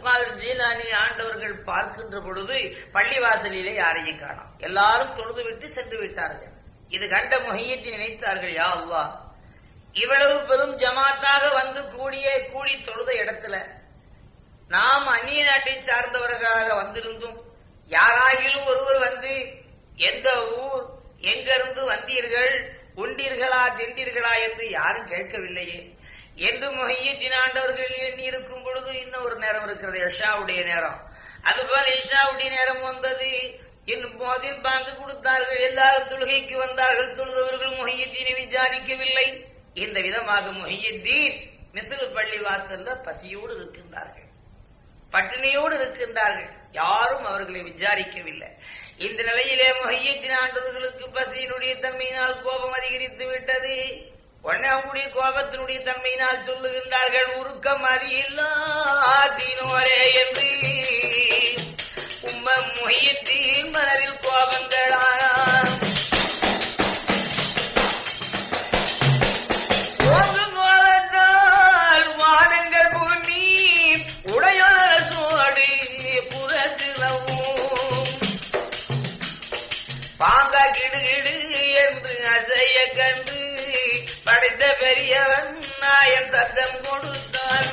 அப்துல் காதர் ஜீலானி ஆண்டவர்கள் பார்க்கின்ற பொழுது பள்ளிவாசலிலே யாரையும் காணோம். எல்லாரும் தொழுது விட்டு சென்று விட்டார்கள். இது கண்ட முஹையீன் நினைத்தார்கள், யா அல்லாஹ், இவ்வளவு பெரும் ஜமாத்தாக வந்து கூடி தொழுத இடத்துல நாம் அந்நிய நாட்டை சார்ந்தவர்களாக வந்திருந்தும் யாராகிலும் ஒருவர் வந்து எந்த ஊர், எங்கிருந்து வந்தீர்கள், உண்டீர்களா திண்டீர்களா என்று யாரும் கேட்கவில்லையே என்று முஹையீன் ஆண்டவர்கள் எண்ணி இருக்கும் பொழுது இன்னும் ஒரு நேரம் இருக்கிறது, இஷாவுடைய நேரம். அதுபோல இஷாவுடைய நேரம் வந்தது. இன்னும் போதில் பாங்கு கொடுத்தார்கள். எல்லாரும் தொழுகைக்கு வந்தார்கள். தொழுதவர்கள் முஹையீனை விசாரிக்கவில்லை. இந்த விதமாக முஹையீன் மிஸ்ர் பள்ளி வாசல்ல பசியோடு இருக்கின்றார்கள், பட்டினியோடு இருக்கின்றார்கள். யாரும் அவர்களை விசாரிக்கவில்லை. இந்த நிலையிலே முஹையீன் ஆண்டவர்களுக்கு பசியினுடைய தன்மையினால் கோபம் அதிகரித்து விட்டது. உடனே அவங்களுடைய கோபத்தினுடைய தன்மையினால் சொல்லுகின்றார்கள், உருக்கம் அதிகோரே என்று. முஹையீன் மனதில் கோபங்களானார். வானங்கள் பூமி உடையசோடு புறசிலவும் பாங்கா கிடுகிடு என்று அசைய கண்டு படைத்த பெரியவன் நாயன் சத்தம் கொடுத்தான்.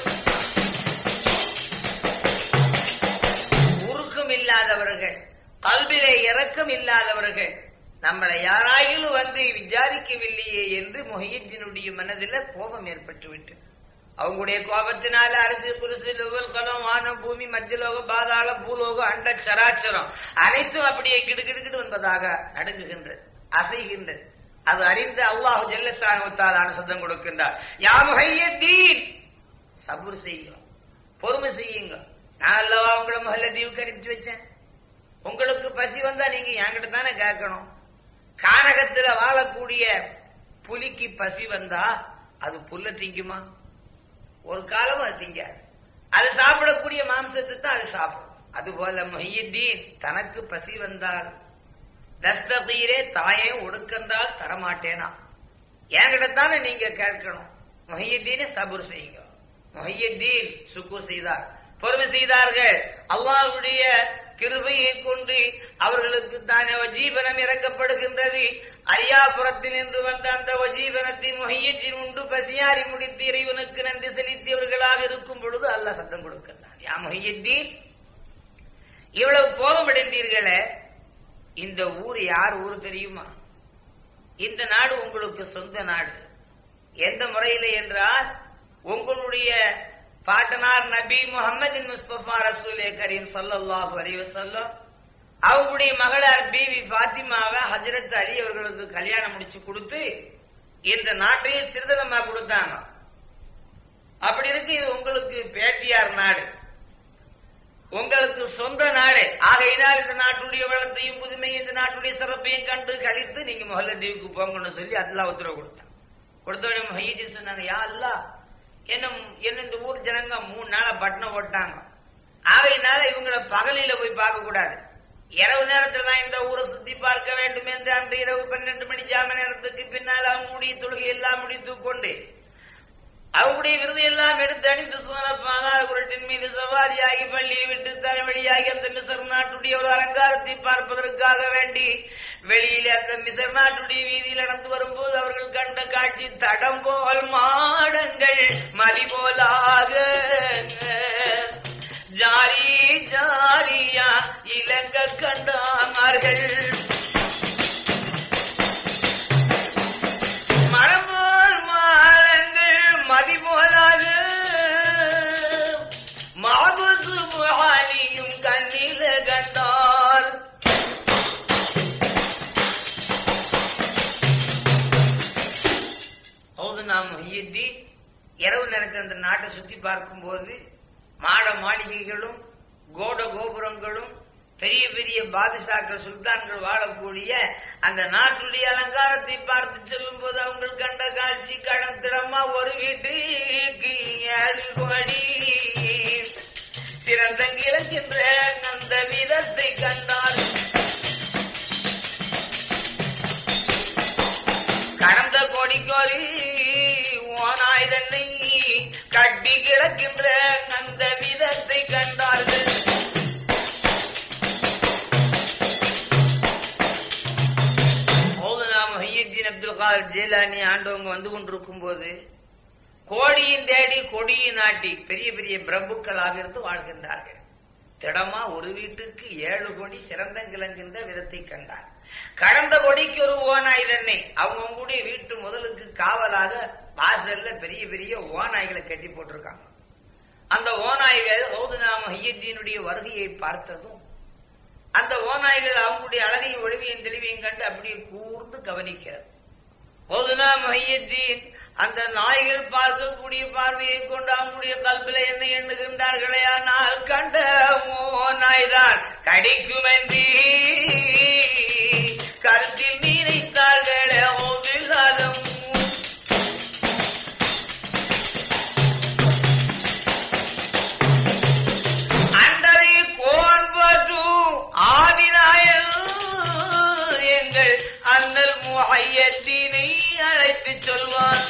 உருக்கம் இல்லாதவர்கள், கல்விலே இரக்கம் இல்லாதவர்கள் நம்மளை யாராயிலும் வந்து விசாரிக்கவில்லையே என்று முஹையீனுடைய மனதில் கோபம் ஏற்பட்டு விட்டு, அவங்களுடைய கோபத்தினால அரசு குருசு லோகல் கலம் வானம் பூமி மத்தியலோக பாதாள பூலோகம் அண்ட சராச்சரம் அனைத்தும் அப்படியே கிடுகிடுகிடு என்பதாக நடுங்குகின்றது, அசைகின்றது. அது அறிந்து அல்லாஹு ஜல்லஷானஹு தஆலா சத்தம் கொடுக்கின்றார், யா முஹையீன், சபூர் செய்யுங்க, பொறுமை செய்யுங்க. நான் அல்லவா உங்களை முஹல்லதீவுக்கு அனுப்பிச்சு வச்சேன். உங்களுக்கு பசி வந்தா நீங்க என்கிட்ட தானே கேட்கணும். கானகத்துல வாழக்கூடிய புலிக்கு பசி வந்தா அது புல்ல திங்குமா? ஒரு காலம் அது திங்காது. அது சாப்பிடக்கூடிய மாம்சத்தை தான் அது சாப்பிடும். அதுபோல முஹையீன் தனக்கு பசி வந்தால் தஸ்தகீரே தாயே ஒடுக்கந்தால் தரமாட்டேனா, என்கிட்ட தானே நீங்க கேட்கணும். முஹையீன் சபூர் செய்யுங்க. முஹையீன் சுக்கூர் செய்தார், பொறுமை செய்தார்கள். அல்லாஹ்வுடைய கிருபையை கொண்டு அவர்களுக்கு தானே வஜீபனம் இறக்கப்படுகின்றது. அரியாபுரத்தில் இருந்து வந்த அந்த வஜீபனத்தை முஹையீன் உண்டு பசியாரி முடித்து இறைவனுக்கு நன்றி செலுத்தியவர்களாக இருக்கும் பொழுது அல்லாஹ் சத்தம் கொடுக்கின்றான், யா முஹையீன், இவ்வளவு கோபம் அடைந்தீர்களே, இந்த ஊர் யார் ஊர் தெரியுமா? இந்த நாடு உங்களுக்கு சொந்த நாடு. எந்த முறையில் என்றால் உங்களுடைய பாட்டனார் நபி முஹம்மது முஸ்தபா ரசூலே கரீம் ஸல்லல்லாஹு அலைஹி வஸல்லம் அவங்களுடைய மகளார் பிவி ஃபாத்திமாவை ஹஜ்ரத் அலி அவர்களுக்கு கல்யாணம் முடிச்சு கொடுத்து இந்த நாட்டையே சிறுதனமா கொடுத்தாங்க. அப்படி இருக்கு, இது உங்களுக்கு பேட்டியார் நாடு, உங்களுக்கு சொந்த நாடு. ஆகையினால் இந்த நாட்டுடைய வளத்தையும் புதுமையும் இந்த நாட்டுடைய சிறப்பையும் கண்டு கழித்து நீங்க முஹல்லதீவுக்கு போங்கன்னு சொல்லி அல்லாஹ் உத்தரவு கொடுத்தாங்க. கொடுத்தோட முஹையீன் சொன்னாங்க, யா அல்லாஹ், என்ன இந்த ஊர் ஜனங்க 3 நாளா பட்டணம் போட்டாங்க. ஆகையினால இவங்களை பகலில போய் பார்க்க கூடாது, இரவு நேரத்துல தான் இந்த ஊரை சுத்தி பார்க்க வேண்டும் என்று அன்று இரவு 12 மணி ஜாம நேரத்துக்கு பின்னால் அவங்களுடைய தொழுகை எல்லாம் முடித்து கொண்டு அவங்களுடைய விருது எல்லாம் எடுத்து அணிந்து பாதாள குரட்டின் மீது சவாரியாகி பள்ளியை விட்டு தலைவழியாகி அந்த மிசர் நாட்டுடைய ஒரு அலங்காரத்தை பார்ப்பதற்காக வேண்டி வெளியிலே அந்த மிசர் நாட்டுடைய வீதியில் நடந்து வரும்போது அவர்கள் கண்ட காட்சி தடம் போல் மாடங்கள் மலி போலாக ஜாரி ஜாரியா இலங்க கண்டார்கள். மரம்போல் மாடங்கள் மதி போலாக மாபசு புகாரியும் கண்ணில கண்டார். முஹையீன் இரவு நேரத்தில் அந்த நாட்டை சுத்தி பார்க்கும் போது மாட மாளிகைகளும் கோட கோபுரங்களும் பெரிய பெரிய பாதுஷாக்கள் சுல்தான்கள் வாழக்கூடிய அந்த நாட்டுடைய அலங்காரத்தை பார்த்து செல்லும் போது அவங்க கண்ட காட்சி கடந்திடமா ஒரு வீட்டுக்கு 7 கோடி சிறந்தங்கிழக்கின்ற அந்த விதத்தை கண்டார். கடந்த கோடிக்கோரி ஓனாய் தன்னை கட்டி கிடக்கின்ற அந்த விதத்தை கண்டார். நம்ம வந்து கொண்டிருக்கும் போது கோடியின் தேடி கொடியின் நாட்டி பெரிய பெரிய பிரபுக்களாக இருந்து வாழ்கின்றார்கள். திடமா ஒரு வீட்டுக்கு 7 கோடி சிறந்தங்கிழங்கின்ற விதத்தை கண்டார். கடந்த கொடிக்கு ஒரு ஓநாய் தன்னை அவங்களுடைய வீட்டு முதலுக்கு காவலாக வாசல்ல பெரிய பெரிய ஓநாய்களை கட்டி போட்டிருக்காங்க. அந்த ஓநாய்கள் ஹவுதுனா முஹியுத்தீனுடைய வருகையை பார்த்ததும் அந்த ஓநாய்கள் அவங்களுடைய அழகையும் ஒளிவையும் தெளிவையும் கண்டு அப்படியே கூர்ந்து கவனிக்கிறது. ஹவுதுனா முஹியுத்தீன் அந்த நாய்கள் பார்க்கக்கூடிய பார்வையை கொண்டு அவங்களுடைய கல்வில என்ன எண்ணுகின்றார்களே, ஆனால் கண்ட ஓநாய் தான் கடிக்கும் என்று கருத்தில் நினைத்தார்களே. ஓதுலாலும் அண்டரை கோன் போற்றும் ஆவினாயல் எங்கள் அண்ணல் முஹியுத்தீனை அழைத்து சொல்வான்.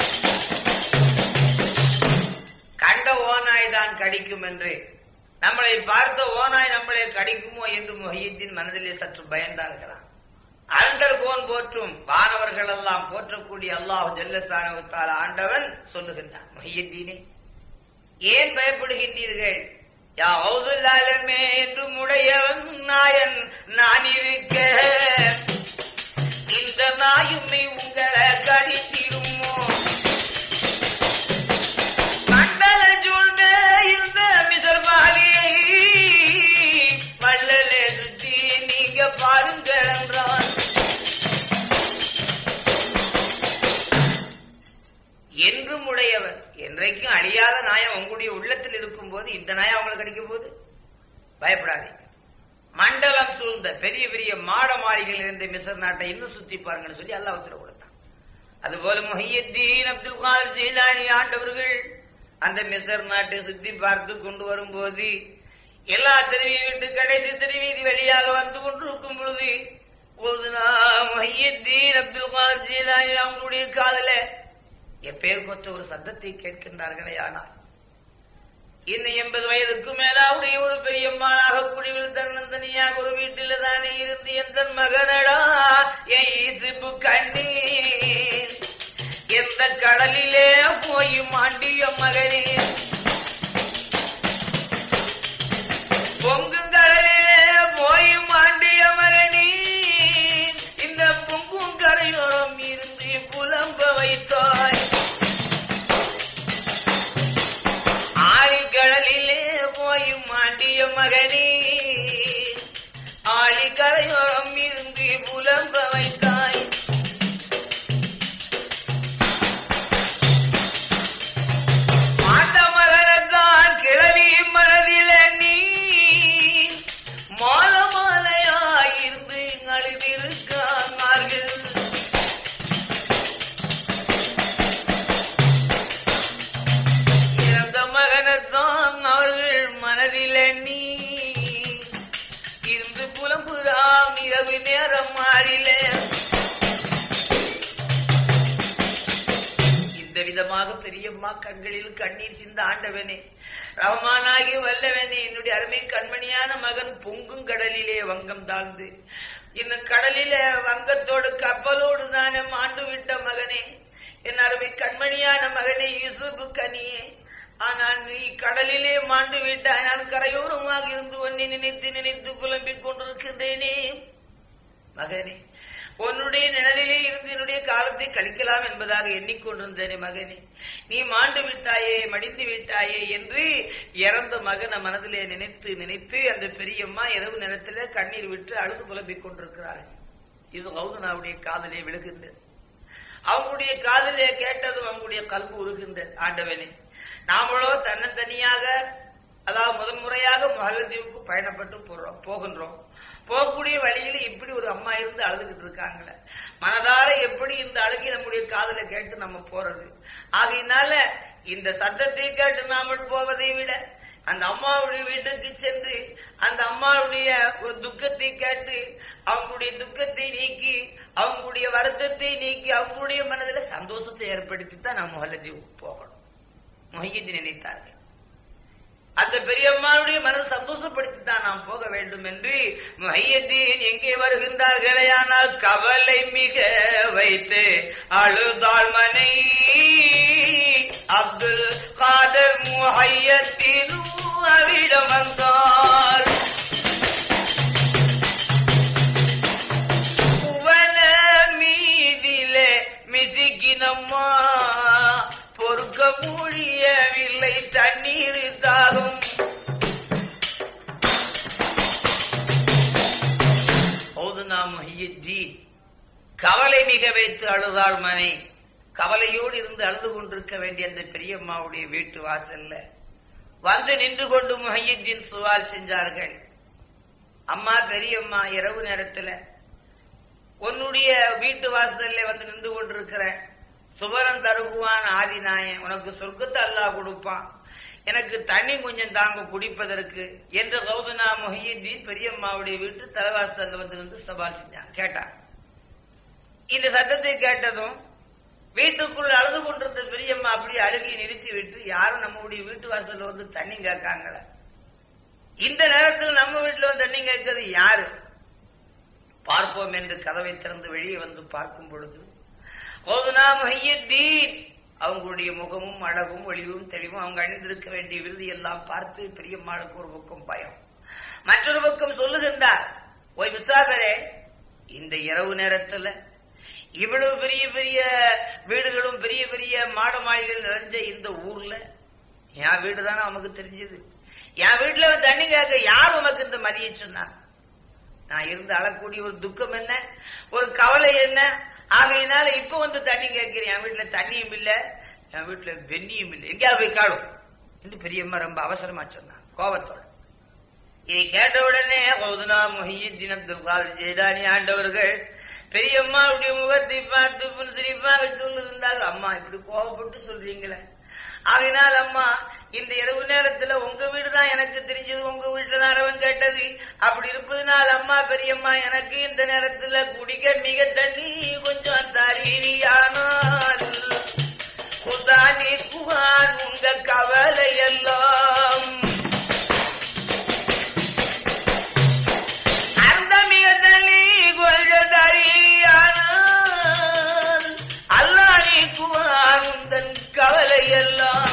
கண்ட ஓநாய் தான் கடிக்கும் என்று, நம்மளை பார்த்த ஓநாய் நம்மளை கடிக்குமோ என்று முஹியுத்தீன் மனதிலே சற்று பயந்தார்களாம். அண்டர் கோன் போற்றும் வானவர்கள் எல்லாம் போற்றக்கூடிய அல்லாஹ் ஜல்லஷானஹு தஆலா ஆண்டவன் சொல்லுகின்றான், முஹியுத்தீனே ஏன் பயப்படுகின்றீர்கள்? யா ஹவுதுல் ஆலமே என்று உடையவன் நாயன் நான் இருக்க இந்த நாயுமை உங்களை கடித்திடுமோ? மண்டல சூழ்ந்த இந்த மிசர்பாலியை மல்லலே சுற்றி நீங்க பாருங்கள் என்றான். என்றும் உடையவன், என்றைக்கும் அழியாத நாயம் உங்களுடைய உள்ளத்தில் இருக்கும் போது இந்த நாயம் அவங்களுக்கு கிடைக்கும் போது பயப்படாதே. மண்டலம் சூழ்ந்த பெரிய பெரிய மாட மாளிகைகள் இருந்த மிசர் நாட்டை இன்னும் சுத்தி பாருங்கன்னு சொல்லி அல்லாஹ் உத்தரவு கொடுத்தான். அதுபோல முஹியுத்தீன் அப்துல் காதிர் ஜீலானி ஆண்டவர்கள் அந்த மிசர் நாட்டை சுத்தி பார்த்து கொண்டு வரும்போது எல்லா தெருவியை விட்டு கடைசி தெருவீதி வழியாக வந்து கொண்டிருக்கும் பொழுது முஹியுத்தீன் அப்துல் காதிர் ஜீலானி அவங்களுடைய காதல எப்பேர் கொற்ற ஒரு சத்தத்தை கேட்கின்றார்களே. ஆனால் இன்னும் 80 வயதுக்கு மேலாவுடைய ஒரு பெரியம்மாளாக குடிவில் தன்னந்தனியாக ஒரு வீட்டில் தானே இருந்து எந்த மகனடா எய்சிபு கண்ணீர் எந்த கடலிலே போய் மாண்டிய மகனே, பொங்கும் கடலிலே போய் மாண்டிய மகனே, இந்த பொங்கும் கரையோரம் இருந்து புலம்ப வைத்தாய். ஆழிக்கடலிலே போய் மாண்டிய மகனே, ஆழிக்கரையோரம் இருந்து புலம்ப வைத்தாய். மாண்ட மகனத்தான் கிழவி மனதில நீ மால மாலையாயிருந்து அழுதிருக்கார்கள். இறந்த மகனத்தான் அவர்கள் மனதில நீ இருந்து புலம்புறாம் இரவு நேரம் மாறில. இந்த விதமாக பெரியம்மா கண்களில் கண்ணீர் சிந்த ஆண்டவனே, ரஹ்மானாகி வல்லவனே, என்னுடைய அருமை கண்மணியான மகன் பொங்கும் கடலிலே வங்கம் தாழ்ந்து இன்னும் கடலில வங்கத்தோடு கப்பலோடு தானே மாண்டு விட்ட மகனே, என் அருமை கண்மணியான மகனே யூசுப் கனியே, ஆனால் நீ கடலிலே மாண்டு விட்டாய். நான் கரையோரமாக இருந்து ஒன்னை நினைத்து நினைத்து புலம்பிக் கொண்டிருக்கின்றேனே. மகனே, உன்னுடைய நிழலிலே இருந்து என்னுடைய காலத்தை கழிக்கலாம் என்பதாக எண்ணிக்கொண்டிருந்தேனே. மகனே, நீ மாண்டு விட்டாயே, மடிந்து விட்டாயே என்று இறந்த மகனை மனதிலே நினைத்து நினைத்து அந்த பெரியம்மா இரவு நேரத்திலே கண்ணீர் விட்டு அழுது புலம்பிக் கொண்டிருக்கிறார்கள். இது ஹவுதுனாவுடைய காதலே விழுகின்றது. அவங்களுடைய காதலே கேட்டதும் அவங்களுடைய கல்வி உருகின்றது. ஆண்டவனே, நாமளோ தன்னந்தனியாக அதாவது முதன் முறையாக மாலத்தீவுக்கு பயணப்பட்டு போகின்றோம். போகக்கூடிய வழியில இப்படி ஒரு அம்மா இருந்து அழுதுகிட்டு இருக்காங்களே, மனதார எப்படி இந்த அழுகி நம்முடைய காதல கேட்டு நம்ம போறது? ஆகையினால இந்த சத்தத்தை கேட்டு நாமல் போவதை விட அந்த அம்மாவுடைய வீட்டுக்கு சென்று அந்த அம்மாவுடைய ஒரு துக்கத்தை கேட்டு அவங்களுடைய துக்கத்தை நீக்கி அவங்களுடைய வருத்தத்தை நீக்கி அவங்களுடைய மனதில் சந்தோஷத்தை ஏற்படுத்தி தான் நாம் மாலத்தீவுக்கு போகணும். முஹியுத்தீன் நினைத்தார்கள். அந்த பெரியம்மாவுடைய மனதை சந்தோஷப்படுத்தி தான் நாம் போக வேண்டும் என்று முஹையத்தீன் எங்கே வருகின்றார்களேயானால் கவலை மிக வைத்து அழுதாள் மனை அப்துல் காதர் முஹையத்தீன் அவிடம் வந்தார். புவன மீதிலே மிசிக்கினம்மா பொறுக்க முடியவில்லை தண்ணீர் தாகும். முஹையத்தீன் கவலை மிக வைத்து அழுதாள் மனை. கவலையோடு இருந்து அழுது கொண்டிருக்க வேண்டிய அந்த பெரியம்மாவுடைய வீட்டு வாசல்ல வந்து நின்று கொண்டு முஹையத்தீன் சுவால் செஞ்சார்கள். அம்மா பெரியம்மா, இரவு நேரத்துல உன்னுடைய வீட்டு வாசல்ல வந்து நின்று கொண்டிருக்கிற சுவரம் தருகுவான் ஆதிநாயன், உனக்கு சொர்க்கத்தை அல்லாஹ் கொடுப்பான், எனக்கு தண்ணி கொஞ்சம் தாங்க குடிப்பதற்கு என்று கௌதனா முஹையத்தீன் பெரியம்மாவுடைய வீட்டு தலைவாசல்ல வந்து நின்று சவால் செஞ்சான். கேட்டான். இந்த சத்தத்தை கேட்டதும் வீட்டுக்குள் அழுது கொண்டிருந்த பெரியம்மா அப்படியே அழுகி நிறுத்தி விட்டு, யாரும் நம்முடைய வீட்டு வாசல்ல வந்து தண்ணி கேட்காங்கள, இந்த நேரத்தில் நம்ம வீட்டுல வந்து தண்ணி கேட்கறது யாரு, பார்ப்போம் என்று கதவை திறந்து வெளியே வந்து பார்க்கும் பொழுது கௌதனா முஹையத்தீன் அவங்களுடைய முகமும் அழகும் ஒளிவும் தெளிவும் அவங்க அணிந்திருக்க வேண்டிய விருது எல்லாம் பார்த்து பெரியம்மாளுக்கு ஒரு பக்கம் பயம், மற்றொரு பக்கம் சொல்லுகின்றார், ஓய் முசாபரே, இந்த இரவு நேரத்துல இவ்வளவு பெரிய பெரிய வீடுகளும் பெரிய பெரிய மாட மாளிகைகள் நிறைஞ்ச இந்த ஊர்ல என் வீடு தானே நமக்கு தெரிஞ்சது, என் வீட்டுல தண்ணி கேட்க யார் உனக்கு இந்த மதிய சொன்னார், நான் இருந்து அழக்கூடிய ஒரு துக்கம் என்ன, ஒரு கவலை என்ன, ஆகையினால இப்ப வந்து தண்ணி கேட்கிறேன், என் வீட்டுல தண்ணியும் இல்ல, என் வீட்டுல வெண்ணியும் இல்லை, எங்கேயாவது போய் காடும் என்று பெரியம்மா ரொம்ப அவசரமா சொன்னான் கோபத்தோட. இதை கேட்ட உடனே கௌதனா முஹையத்தீன் அப்துல் காதர் ஜெயிலானி ஆண்டவர்கள் பெரியம்மாவுடைய முகத்தை பார்த்து புன்சிரிப்பாக சொல்லுகின்றார்கள், அம்மா இப்படி கோபப்பட்டு சொல்றீங்களே, ஆகினால் அம்மா இந்த இரவு நேரத்துல உங்க வீடுதான் எனக்கு தெரிஞ்சது, உங்க வீட்டுல தான் அரவன் கேட்டது, அப்படி இருப்பதுனால் அம்மா பெரியம்மா எனக்கு இந்த நேரத்துல குடிக்க மிக தண்ணி கொஞ்சம் தரீரியானால் குதானி குவான் உங்க கவலை எல்லாம் அந்த மிக தண்ணி கொஞ்சம் தரீரியானால் அல்லாஹ் குவான் உந்தன் கவலை எல்லாம்.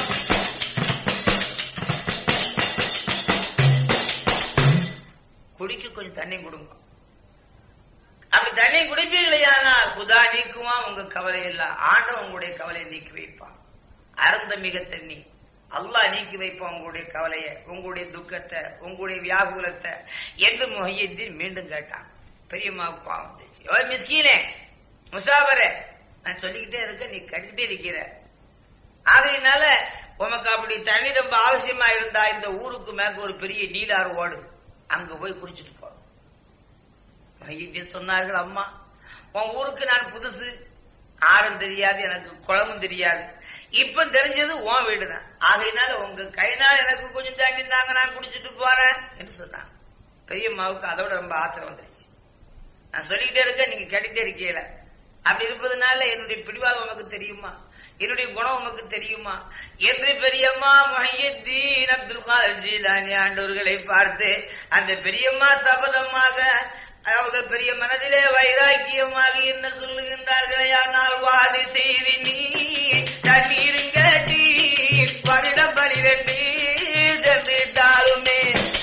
குடிக்க கொஞ்சம் தண்ணி கொடுங்க, அப்படி தண்ணி குடிப்பீர்களையானால் குதா நீக்குவான் உங்க கவலை எல்லாம், ஆண்டவன் உங்களுடைய கவலையை நீக்கி வைப்பான், அருந்த மிக தண்ணி அல்லாஹ் நீக்கி வைப்பான் உங்களுடைய கவலைய, உங்களுடைய துக்கத்தை, உங்களுடைய வியாகுலத்தை என்று முஹையத்தீன் மீண்டும் கேட்டான். பெரியம்மாவுக்கு பாவம் வந்துச்சு, மிஸ்கீனே முசாபரே, நான் சொல்லிக்கிட்டே இருக்க நீ கட்டிக்கிட்டே இருக்கிற, ஆகையினால உனக்கு அப்படி தண்ணி ரொம்ப அவசியமா இருந்தா இந்த ஊருக்கு மேற்க ஒரு பெரிய நீலாறு ஓடுது, அங்க போய் குடிச்சிட்டு போ. சொன்னார்கள், அம்மா உன் ஊருக்கு நான் புதுசு, ஆறும் தெரியாது, எனக்கு குளமும் தெரியாது, இப்ப தெரிஞ்சது உன் வீடுதான், ஆகையினால உங்க கையினால் எனக்கு கொஞ்சம் தண்ணி தாங்க, நான் குடிச்சிட்டு போறேன் என்று சொன்னாங்க. பெரியம்மாவுக்கு அதோட ரொம்ப ஆத்திரம் வந்துருச்சு. நான் சொல்லிக்கிட்டே இருக்க நீங்க கேட்டுக்கிட்டே இருக்கீங்கள, அப்படி இருப்பதுனால என்னுடைய பிடிவாதம் உனக்கு தெரியுமா, என்னுடைய குணம் உனக்கு தெரியுமா என்று பெரியம்மா முஹையத்தீன் அப்துல் காதர் ஜீலானி ஆண்டவர்களை பார்த்து அந்த பெரியம்மா சபதமாக அவர்கள் பெரிய மனதிலே வைராக்கியமாக என்ன சொல்லுகின்றார்களே, ஆனால் வாதி செய்தி நீ தண்ணீருங்க பனிடம் 12 சென்றிட்டாலுமே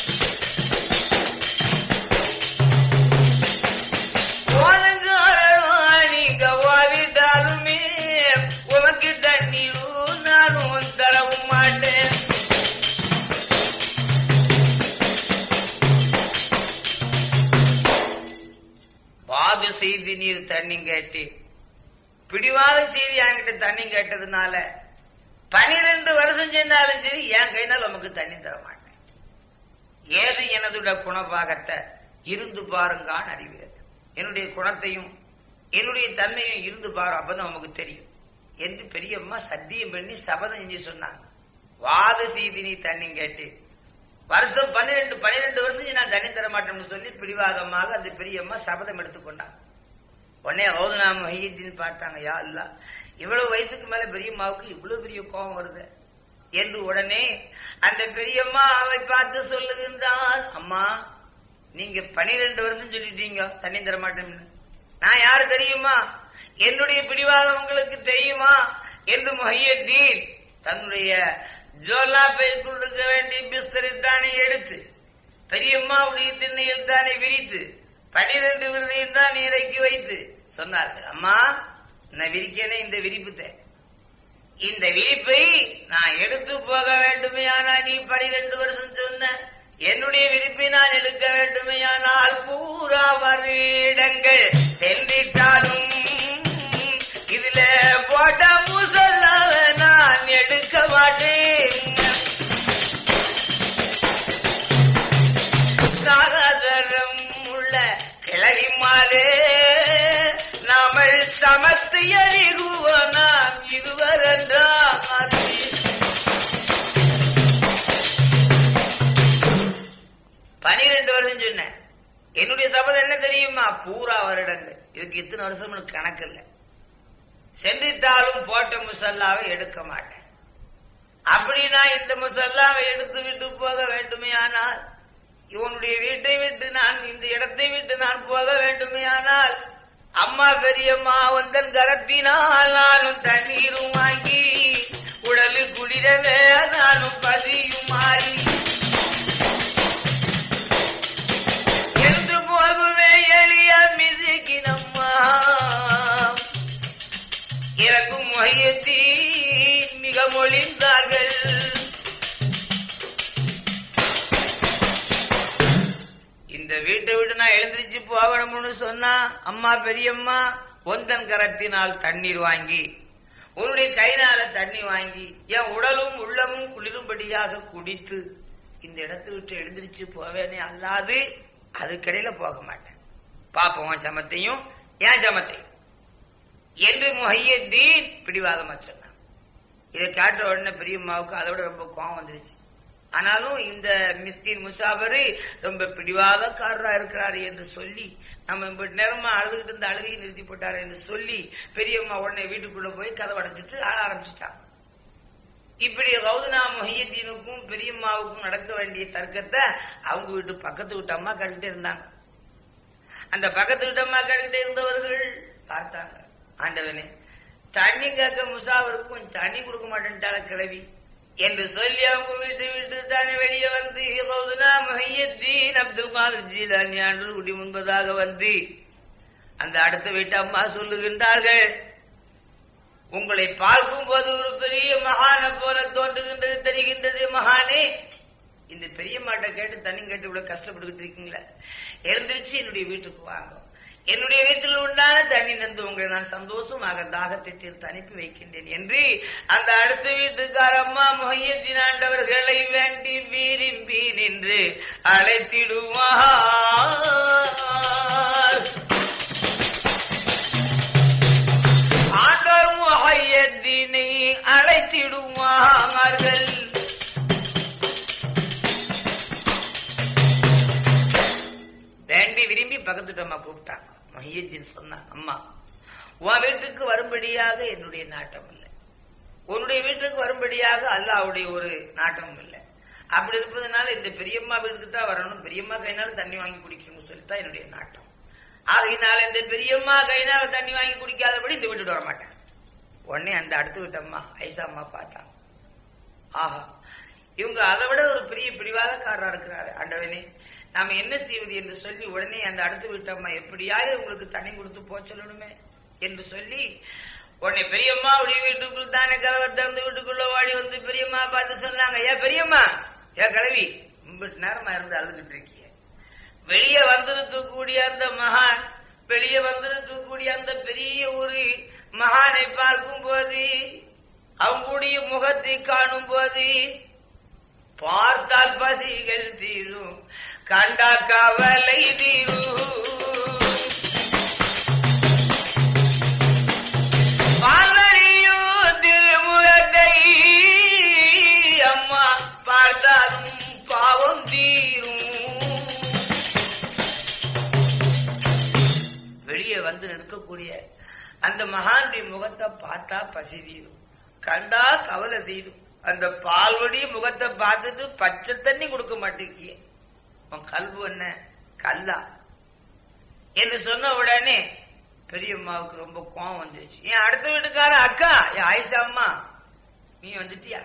நீங்க வாதிட்டாலுமே உனக்கு தண்ணீரும் நானும் தரவும் மாட்டேன். வாத செய்தி நீர் தண்ணி கேட்டு பிடிவாத செய்தி என்கிட்ட தண்ணி கேட்டதுனால 12 வருஷம் சென்றாலும் சரி என் கையினால் உமக்கு தண்ணி தர மாட்டேன். ஏது எனதுட குணபாகத்தை இருந்து பாருங்கான் அறிவீர்கள், என்னுடைய குணத்தையும் என்னுடைய தன்மையும் இருந்து பாரு, அப்பதான் நமக்கு தெரியும் என்று பெரியம்மா சத்தியம் பண்ணி சபதம் செஞ்சு சொன்னாங்க. வாத செய்தி நீ தண்ணி கேட்டு வருஷம் 12 வருஷம் நான் தண்ணி தர மாட்டேன்னு சொல்லி பிடிவாதமாக அந்த பெரியம்மா சபதம் எடுத்துக்கொண்டாங்க. உடனே கௌதனா முஹையத்தீன் பார்த்தாங்க, யா அல்லாஹ் இவ்வளவு வயசுக்கு மேல பெரியம்மாவுக்கு இவ்வளவு பெரிய கோபம் வருது, என்று உடனே அந்த பெரியம்மா அவளை பார்த்து சொல்லுகின்றான், அம்மா நீங்க 12 வருஷம் சொல்லிட்டீங்க தண்ணி தர மாட்டேன், நான் யாரு தெரியுமா, என்னுடைய பிடிவாதம் உங்களுக்கு தெரியுமா என்று முஹையத்தீன் தன்னுடைய ஜோலா பைக்குள் இருக்க வேண்டிய பிஸ்தரை தானே எடுத்து பெரியம்மாவுடைய திண்ணையில் தானே விரித்து 12 விருதையும் தான் இறக்கி வைத்து சொன்னார்கள், அம்மா நான் விரிக்கனே இந்த விரிப்பு, இந்த விரிப்பை நான் எடுத்து போக வேண்டுமே, ஆனா நீ 12 வருஷம் சொன்ன என்னுடைய விரிப்பை நான் எடுக்க வேண்டுமே, ஆனால் பூரா வருடங்கள் சென்றிட்டாலும் இதுல போட்ட முசல்லாவ நான் எடுக்க மாட்டேன். சாராதரம் உள்ள கிளவி மாலே நாமல் சமத்து எறிகுவோம் நாம் இருவரென்றா. 12 வருஷம் சொன்ன என்னுடைய சபதம் என்ன தெரியுமா, பூரா வருடங்கள். இதுக்கு இத்தனை வருஷம் கணக்கு இல்லை. சென்றிட்டாலும் போட்ட முசல்லாவை எடுக்க மாட்டேன். அப்படின்னா இந்த முசல்லாவை எடுத்து விட்டு போக வேண்டுமே, ஆனால் இவனுடைய வீட்டை விட்டு நான் இந்த இடத்தை விட்டு நான் போக வேண்டுமே, ஆனால் அம்மா பெரியம்மா வந்தன் கரத்தினால் நானும் தண்ணீரும் வாங்கி உடலு குளிரவே நானும் பசியும் மாறி எழுந்து போகுமே எளிய மிதிக்கினம்மா. இறக்கும் முஹையத்தீன் மிக மொழிந்தார்கள். இந்த வீட்டை விட்டு நான் எழுந்திருச்சு போகணும்னு சொன்னா அம்மா பெரியம்மா ஒந்தன் கரத்தினால் தண்ணீர் வாங்கி உன்னுடைய கைனால தண்ணி வாங்கி என் உடலும் உள்ளமும் குளிரும்படியாக குடித்து இந்த இடத்தை விட்டு எழுந்திருச்சு போவேனே, அல்லாது அதுக்கிடையில போக மாட்டேன். பாப்போம் சமத்தையும் ஏன் சமத்தையும் என்று முஹையத்தீன் பிடிவாதமா சொன்னான். இதை கேட்ட உடனே பெரியம்மாவுக்கு அதை விட ரொம்ப கோவம் வந்துருச்சு. ஆனாலும் இந்த மிஸ்கின் முசாபரு ரொம்ப பிடிவாதக்காரரா இருக்கிறாரு என்று சொல்லி நம்ம நேரமா அழுதுகிட்டு இருந்த அழுகையை நிறுத்தி போட்டாரு என்று சொல்லி பெரியம்மா உடனே வீட்டுக்குள்ள போய் கதவை அடைச்சிட்டு ஆள ஆரம்பிச்சுட்டான். இப்படி ரவுதுனா முஹையத்தீனுக்கும் பெரியம்மாவுக்கும் நடக்க வேண்டிய தர்க்கத்தை அவங்க வீட்டு பக்கத்து வீட்டு அம்மா கேட்டுக்கிட்டே இருந்தாங்க. அந்த பக்கத்து வீட்டு அம்மா கேட்டுக்கிட்டே இருந்தவர்கள் பார்த்தாங்க, ஆண்டவனே தண்ணி கேட்க முசாவருக்கும் தண்ணி கொடுக்க மாட்டேன்ட்டால கிளவி என்று சொல்லி அவங்க வீட்டு தானே வெளியே வந்து முஹையத்தீன் அப்துல் காதர் ஜீலானி ஆண்டு குடி முன்பதாக வந்து அந்த அடுத்த வீட்டு அம்மா சொல்லுகின்றார்கள், உங்களை பார்க்கும் போது ஒரு பெரிய மகானை போல தோன்றுகின்றது, தெரிகின்றது. மகானே, இந்த பெரிய மாட்டை கேட்டு தண்ணி கேட்டு இவ்வளவு கஷ்டப்பட்டுக்கிட்டு இருக்கீங்களா, எழுந்திருச்சு என்னுடைய வீட்டுக்கு வாங்க, என்னுடைய வீட்டில் உண்டான தண்ணி நந்து உங்களை நான் சந்தோஷமாக தாகத்தை தீர்த்து அனுப்பி வைக்கின்றேன் என்று அந்த அடுத்த வீட்டுக்கார அம்மா முஹையத்தீன் ஆண்டவர்களை வேண்டி விரும்பி நின்று அழைத்திடுவார். ஆண்டவர் முஹையத்தீனை அழைத்திடுவார்கள். வேண்டி விரும்பி பக்கத்துட்டு அம்மா கூப்பிட்டாங்க. முஹையத்தீன் சொன்னாங்க, அம்மா உன் வீட்டுக்கு வரும்படியாக என்னுடைய நாட்டம் இல்லை, உன்னுடைய வீட்டுக்கு வரும்படியாக அல்லாஹ்வுடைய ஒரு நாட்டம் இல்லை. அப்படி இருப்பதனால இந்த பெரியம்மா வீட்டுக்கு தான் வரணும், பெரியம்மா கைனால தண்ணி வாங்கி குடிக்கணும்னு சொல்லித்தான் என்னுடைய நாட்டம். ஆகையினால இந்த பெரியம்மா கைனால தண்ணி வாங்கி குடிக்காதபடி இந்த வீட்டுக்கு வர மாட்டேன். உடனே அந்த அடுத்து விட்டம்மா ஐசா அம்மா பார்த்தாங்க, ஆஹா இவங்க அதை விட ஒரு பெரிய பிடிவாதக்காரரா இருக்கிறாரு, ஆண்டவனே நாம என்ன செய்வது என்று சொல்லி உடனே அந்த அடுத்து விட்டம்மா எப்படியாவது உங்களுக்கு தண்ணி கொடுத்து போ சொல்லணுமே என்று சொல்லி உடனே பெரியம்மா உடைய வீட்டுக்குள் தானே கதவை திறந்து வீட்டுக்குள்ள ஓடி வந்து பெரியம்மா பார்த்து சொன்னாங்க, ஏன் பெரியம்மா, ஏன் கிளவி இம்பிட்டு நேரமா இருந்து அழுதுகிட்டு இருக்கீங்க, வெளியே வந்திருக்கக்கூடிய அந்த மகான், வெளியே வந்திருக்கக்கூடிய அந்த பெரிய ஒரு மகானை பார்க்கும் போது அவங்களுடைய முகத்தை காணும் போது பார்த்தால் பசிகள் தீரும், கண்டா கவலை தீரும், திருமுகத்தை அம்மா பார்த்தாலும் பாவம் தீரும். வெளியே வந்து நிற்கக்கூடிய அந்த மகானுடைய முகத்தை பார்த்தா பசி தீரும், கண்டா கவலை தீரும், அந்த பால்வடி முகத்தை பார்த்துட்டு பச்சை தண்ணி கொடுக்க மாட்டேங்கிய உன் கல்பு என்ன கல்லா என்று சொன்ன உடனே பெரியம்மாவுக்கு ரொம்ப கோவம் வந்துச்சு. என் அடுத்த வீட்டுக்கார அக்கா என் ஆயிஷா அம்மா நீ வந்துட்டியா?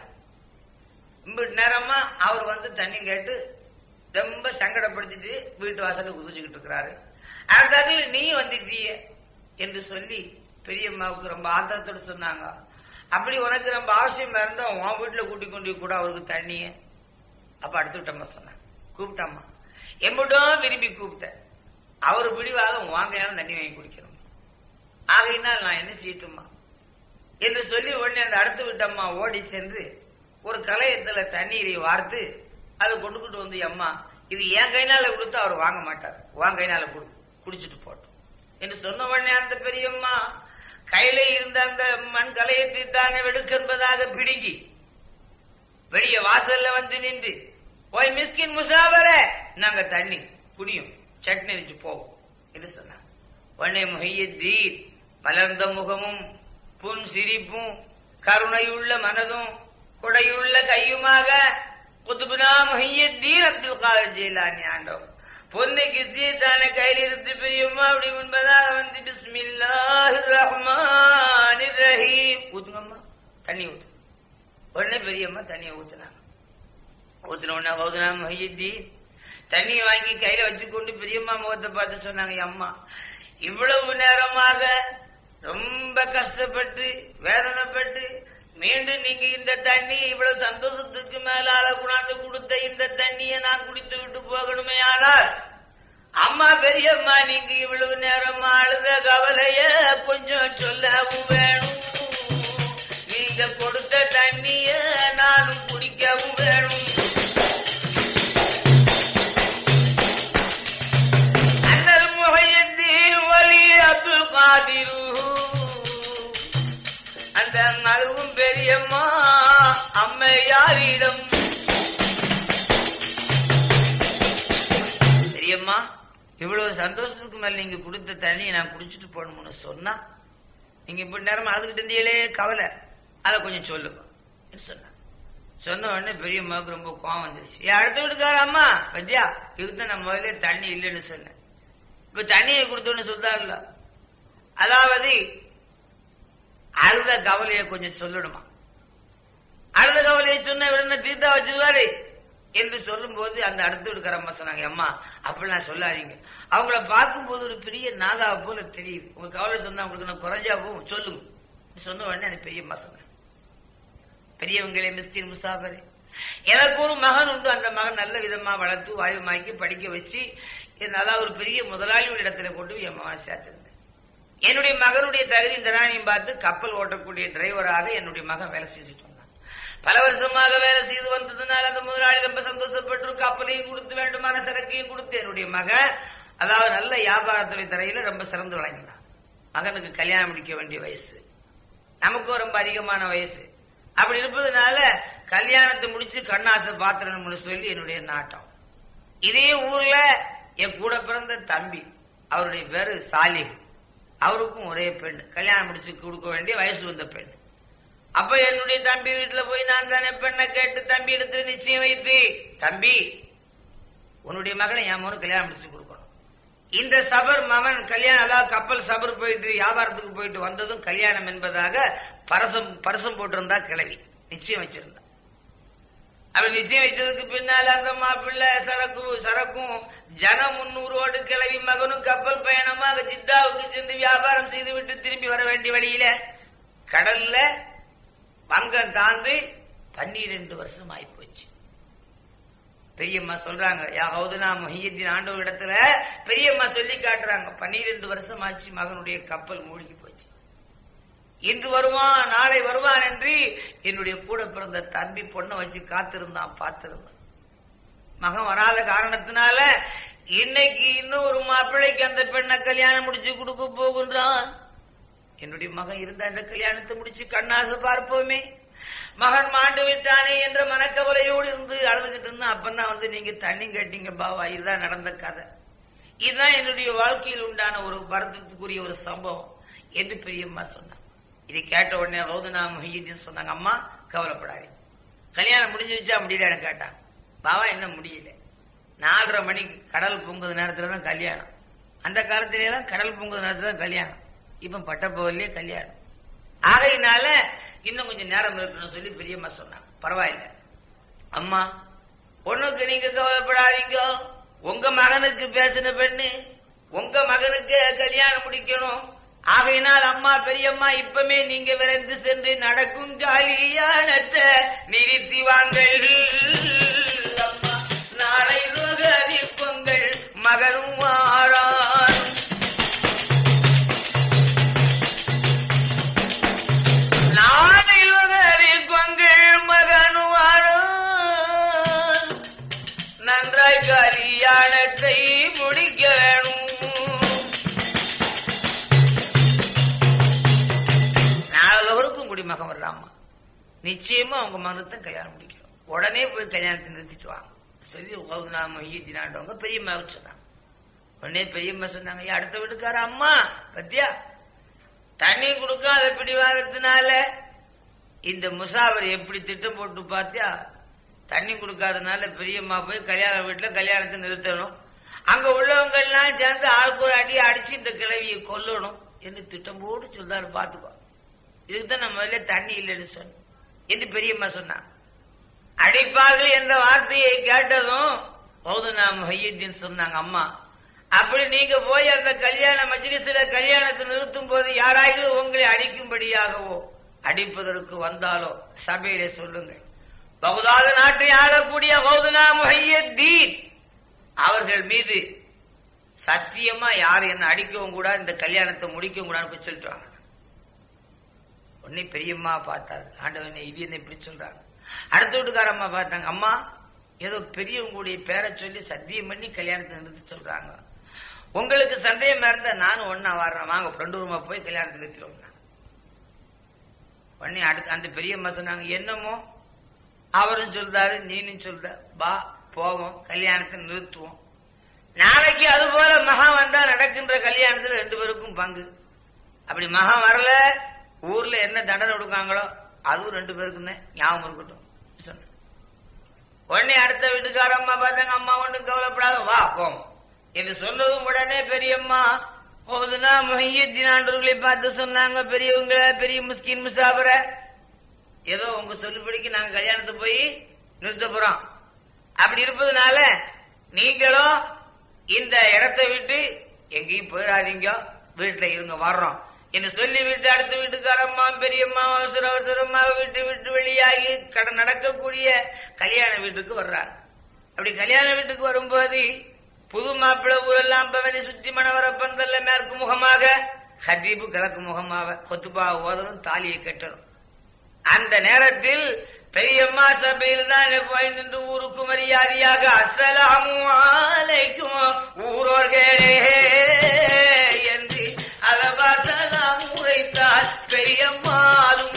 நேரமா அவர் வந்து தண்ணி கேட்டு ரொம்ப சங்கடப்படுத்திட்டு வீட்டு வாசல குதிச்சுக்கிட்டு இருக்கிறாரு. அடுத்த நீ வந்துட்டிய என்று சொல்லி பெரியம்மாவுக்கு ரொம்ப ஆத்திரத்தோடு சொன்னாங்க. அப்படி உனக்கு ரொம்ப அவசியம் இருந்தா உன் வீட்டுல கூட்டிக் கொண்டு கூட அவருக்கு தண்ணிய அப்ப அடுத்து விட்டம்மா சொன்னாங்க. கூப்பிட்டம்மா எம்பிட்டும் விரும்பி கூப்பிட்ட அவரு பிடிவாதம் வாங்கையான தண்ணி வாங்கி குடிக்கணும். ஆகையினால் நான் என்ன செய்யட்டுமா என்று சொல்லி உடனே அந்த அடுத்து விட்டம்மா ஓடி சென்று ஒரு கலையத்துல தண்ணீரை வார்த்து அதை கொண்டுகிட்டு வந்து அம்மா இது என் கைனால கொடுத்து அவர் வாங்க மாட்டார், உன் கைனால குடிச்சிட்டு போட்டோம் என்று சொன்ன உடனே அந்த பெரியம்மா கையில இருந்த அந்த மண் கலையத்தை தானே வெடுக்கென்பதாக பிடுங்கி வெளியே வாசல்ல வந்து நின்று ஓய் மிஸ்கின் முசாவர நாங்க தண்ணி குடியும் சட்னி வச்சு போவோம் என்று சொன்னாங்க. உடனே முஹியுத்தீன் மலர்ந்த முகமும் புன் சிரிப்பும் கருணையுள்ள மனதும் கொடையுள்ள கையுமாக குதுபுனா முஹியுத்தீன் அப்துல் காதர் ஜீலானி ஆண்டவர் பொண்ணை கிஸ்தியத்தான கையில் இருந்து பெரியம்மா அப்படி முன்பதாக வந்து பிஸ்மில்லாஹிர் ரஹ்மானிர் ரஹீம் ஊத்துங்கம்மா தண்ணி ஊத்து. உடனே பெரியம்மா தண்ணியை ஊத்துனாங்க. ஊத்துன உடனே ஊதுனா முஹியுத்தீன் தண்ணியை வாங்கி கையில வச்சுக்கொண்டு பெரியம்மா முகத்தை பார்த்து சொன்னாங்க, அம்மா இவ்வளவு நேரமாக ரொம்ப கஷ்டப்பட்டு வேதனைப்பட்டு மீண்டும் நீங்க இந்த தண்ணி இவ்வளவு சந்தோஷத்துக்கு மேலால குணாந்து கொடுத்த இந்த தண்ணியை நான் குடித்து விட்டு போகணுமே. ஆனால் அம்மா பெரியம்மா நீங்க இவ்வளவு நேரமா அழுத கவலைய கொஞ்சம் சொல்லவும் வேணும், நீங்க கொடுத்த தண்ணிய நானும் குடிக்கவும் வேணும். அண்ணல் முஹையுத்தீன் வலி அப்துல் காதிர் அந்த மருவும் பெரியம்மா அம்மையாரிடம் பெரியம்மா இவ்வளவு சந்தோஷத்துக்கு மேல நீங்க கொடுத்த தண்ணியை நான் குடிச்சிட்டு போகணும்னு சொன்னா நீங்க இப்ப நேரம் அழுதுகிட்டு இருந்தீங்களே கவலை அதை கொஞ்சம் சொல்லுங்க சொன்ன. சொன்ன உடனே பெரியம்மாவுக்கு ரொம்ப கோவம் வந்துருச்சு. அடுத்த வீட்டுக்கார அம்மா பத்தியா இதுதான் நான் முதல்ல தண்ணி இல்லைன்னு சொன்னேன், இப்ப தண்ணியை கொடுத்தோன்னு சொல்றாருல, அதாவது அழுத கவலையை கொஞ்சம் சொல்லணுமா, அழுத கவலையை சொன்ன உடனே தீர்த்தா வச்சிருவாரு என்று சொல்லும் போது அந்த அடுத்து வீட்டுக்கார அம்மா சொன்னாங்க, அம்மா அப்படிலாம் சொல்லாதீங்க, அவங்கள பார்க்கும் போது ஒரு பெரிய நாதாவை போல தெரியுது, உங்க கவலை சொன்னா உங்களுக்கு நான் குறைஞ்சா போகும் சொல்லுங்க சொன்ன உடனே அந்த பெரியம்மா சொன்ன, பெரியவங்களே மிஸ்கின் முசாபரே எனக்கு ஒரு மகன் உண்டு, அந்த மகன் நல்ல விதமா வளர்த்து வாயுமாக்கி படிக்க வச்சு நல்லா ஒரு பெரிய முதலாளியோட இடத்துல கொண்டு என் மகனை சேர்த்திருந்தேன். என்னுடைய மகனுடைய தகுதி திறனையும் பார்த்து கப்பல் ஓட்டக்கூடிய டிரைவராக என்னுடைய மகன் வேலை செஞ்சுட்டு வந்தான். பல வருஷமாக வேலை செய்து வந்ததுனால அந்த முதலாளி ரொம்ப சந்தோஷப்பட்டு கப்பலையும் கொடுத்து வேண்டுமான சரக்கையும் கொடுத்து என்னுடைய மகன் அதாவது நல்ல வியாபாரத்துறை துறையில ரொம்ப சிறந்து விளங்கினான். மகனுக்கு கல்யாணம் முடிக்க வேண்டிய வயசு, நமக்கும் ரொம்ப அதிகமான வயசு. அப்படி இருப்பதுனால கல்யாணத்தை முடிச்சு கண்ணாசை பாத்திரம்னு சொல்லி என்னுடைய நாட்டம். இதே ஊர்ல என் கூட பிறந்த தம்பி அவருடைய பேரு சாலிஹ், அவருக்கும் ஒரே பெண் கல்யாணம் முடிச்சு கொடுக்க வேண்டிய வயசு வந்த பெண். அப்ப என்னுடைய தம்பி வீட்டுல போய் நான் தானே பெண்ணை கேட்டு தம்பி எடுத்து நிச்சயம் வைத்து, தம்பி உன்னுடைய மகனை என் மகனுக்கு கல்யாணம் முடிச்சு கொடுக்கணும். இந்த சபர் மகன் கல்யாணம் அதாவது கப்பல் சபர் போயிட்டு வியாபாரத்துக்கு போயிட்டு வந்ததும் கல்யாணம் என்பதாக பரசம் போட்டிருந்தா கிளவி நிச்சயம் வச்சிருந்தா. அப்ப நிச்சயம் வச்சதுக்கு பின்னால அந்த மாப்பிள்ளை சரக்கும் ஜனம் 300 கிளவி மகனும் கப்பல் பயணமாக ஜித்தாவுக்கு சென்று வியாபாரம் செய்து விட்டு திரும்பி வர வேண்டிய வழியில கடல்ல வங்கம் தாழ்ந்து 12 வருஷம் ஆகி போச்சு. பெரியம்மா சொல்றாங்க, யாவதுனா முஹியுத்தீன் ஆண்டவர் இடத்துல பெரியம்மா சொல்லி காட்டுறாங்க, 12 வருஷம் ஆச்சு மகனுடைய கப்பல் மூழ்கி போச்சு. இன்று வருவான் நாளை வருவான் என்று என்னுடைய கூட பிறந்த தம்பி பொண்ணை வச்சு காத்திருந்தான் பார்த்திருந்தான். மகன் வராத காரணத்தினால இன்னைக்கு இன்னும் ஒரு மாப்பிள்ளைக்கு அந்த பெண்ணை கல்யாணம் முடிச்சு கொடுக்க போகின்றான். என்னுடைய மகன் இருந்தா இந்த கல்யாணத்தை முடிச்சு கண்ணாசை பார்ப்போமே, மகன் மாண்டு விட்டானே என்ற மனக்கவலையோடு இருந்து அழுதுகிட்டு இருந்தா. அப்பதான் வந்து நீங்க தண்ணி கேட்டீங்க பாவா, இதுதான் நடந்த கதை, இதுதான் என்னுடைய வாழ்க்கையில் உண்டான ஒரு வருத்தத்துக்குரிய ஒரு சம்பவம் என்று பெரியம்மா சொன்னாங்க. இதை கேட்ட உடனே ரவுதுனா முஹியுத்தீன் சொன்னாங்க, அம்மா கவலைப்படாதீங்க, கல்யாணம் முடிஞ்சிருச்சா முடியல கேட்டான். பாவா என்ன முடியல, 4:30 மணிக்கு கடல் பொங்குற நேரத்துலதான் கல்யாணம். அந்த காலத்திலாம் கடல் பொங்குற நேரத்துல தான் கல்யாணம். இப்ப பட்டப்பகல்லே கல்யாணம். ஆகையினால இன்னும் கொஞ்சம் நேரம் இருக்கணும்னு சொல்லி பெரியம்மா சொன்னாங்க. பரவாயில்ல அம்மா, ஒண்ணுக்கு நீங்க கவலைப்படாதீங்க. உங்க மகனுக்கு பேசின பெண்ணு உங்க மகனுக்கு கல்யாணம் முடிக்கணும். ஆகையினால் அம்மா பெரியம்மா இப்பமே நீங்க விரைந்து சென்று நடக்கும் கல்யாணத்தை நிறுத்தி வாங்கள். அம்மா நாளை அறிவிப்புங்கள் மகனும் வாரான். நாளை அறிவிப்புங்கள் மகனும் வாரான். நன்றாய் கல்யாணத்தை முடிக்க வேணும். மகன் வர்றாமா, நிச்சயமா அவங்க மகனுக்கு கல்யாணம் முடிக்கணும். உடனே போய் கல்யாணத்தை நிறுத்திட்டு வாங்க சொல்லி மொஹியத்தீனான்றவங்க பெரியம்மா சொன்னாங்க. உடனே பெரியம்மா சொன்னாங்க, அடுத்த வீட்டுக்கார அம்மா பத்தியா தண்ணி கொடுக்காத பிடிவாதத்தினால இந்த முசாவர் எப்படி திட்டம் போட்டு பார்த்தியா. தண்ணி கொடுக்காதனால பெரியம்மா போய் கல்யாண வீட்டுல கல்யாணத்தை நிறுத்தணும். அங்க உள்ளவங்க எல்லாம் சேர்ந்து ஆளுக்கு ஒரு அடி அடிச்சு இந்த கிழவியை கொல்லணும் என்று திட்டம் போட்டு சொல்றாரு. பாத்துக்கோ, இதுக்குதான் நம்ம முதல்ல தண்ணி இல்லைன்னு சொன்ன என்று பெரியம்மா சொன்னான். அடிப்பார்கள் என்ற வார்த்தையை கேட்டதும் மொஹியுத்தீன் சொன்னாங்க, அம்மா அப்படி நீங்க போய் அந்த கல்யாண மஜ்லிஸ்ல கல்யாணத்தை நிறுத்தும் போது யாராயிலும் உங்களை அடிக்கும்படியாகவோ அடிப்பதற்கு வந்தாலோ சபையில சொல்லுங்க. பகுதாது நாட்டை ஆளக்கூடிய மொஹியுத்தீன் அவர்கள் மீது சத்தியமா யாரும் என்ன அடிக்கவும் கூடாது, இந்த கல்யாணத்தை முடிக்கவும் கூடாதுன்னு சொல்லிட்டு உடனே பெரியம்மா பார்த்தாரு. ஆண்டவனே இது என்ன இப்படி சொல்றாங்க. அடுத்த வீட்டுக்காரம்மா பார்த்தாங்க, அம்மா ஏதோ பெரியவங்களுடைய பேரை சொல்லி சத்தியம் பண்ணி கல்யாணத்தை நிறுத்தி சொல்றாங்க. உங்களுக்கு சந்தேகமா இருந்தா நானும் ஒன்னா வர்றேன், வாங்க ஃப்ரெண்டு ரூமா போய் கல்யாணத்தை நிறுத்திடுவோம். உடனே அடுத்து அந்த பெரியம்மா சொன்னாங்க, என்னமோ அவரும் சொல்றாரு நீனும் சொல்ற, பா போவோம் கல்யாணத்தை நிறுத்துவோம். நாளைக்கு அது போல மகன் வந்தா நடக்கின்ற கல்யாணத்துல 2 பேருக்கும் பங்கு. அப்படி மகன் வரல ஊர்ல என்ன தண்டனை கொடுக்காங்களோ அதுவும் 2 பேருக்கும் தான் ஞாபகம் இருக்கட்டும் சொன்ன. உடனே அடுத்த வீட்டுக்கார அம்மா பார்த்தாங்க, அம்மா ஒன்றும் கவலைப்படாத வா போம் என்று சொன்னதும் உடனே பெரியம்மா மொஹியுத்தீனான்றவர்களை பார்த்து சொன்னாங்க, பெரியவங்க பெரிய முஸ்கின் முசாபர ஏதோ உங்க சொல்லுபடிக்கு நாங்க கல்யாணத்தை போய் நிறுத்த போறோம். அப்படி இருப்பதுனால நீங்களும் இந்த இடத்தை விட்டு எங்கேயும் போயிடாதீங்க, வீட்டுல இருங்க வர்றோம் என்று சொல்லி விட்டு அடுத்த வீட்டுக்காரம்மா பெரியம்மா அவசர அவசரமா விட்டு வெளியாகி நடக்கக்கூடிய கல்யாண வீட்டுக்கு வர்றாங்க. அப்படி கல்யாண வீட்டுக்கு வரும்போது புது மாப்பிள்ளை ஊரெல்லாம் பவனி சுற்றி மணவர பந்தல்ல மேற்கு முகமாக ஹதீபு கிழக்கு முகமாக கொத்துபா ஓதலும் தாலியை கட்டணும். அந்த நேரத்தில் பெரியம்மா சபையில் தான் போய் நின்று ஊருக்கு மரியாதையாக அஸ்ஸலாமு அலைக்கும் ஊரோர்களே என்று அளவாசலாம் உரைத்தால் பெரியம்மாளும்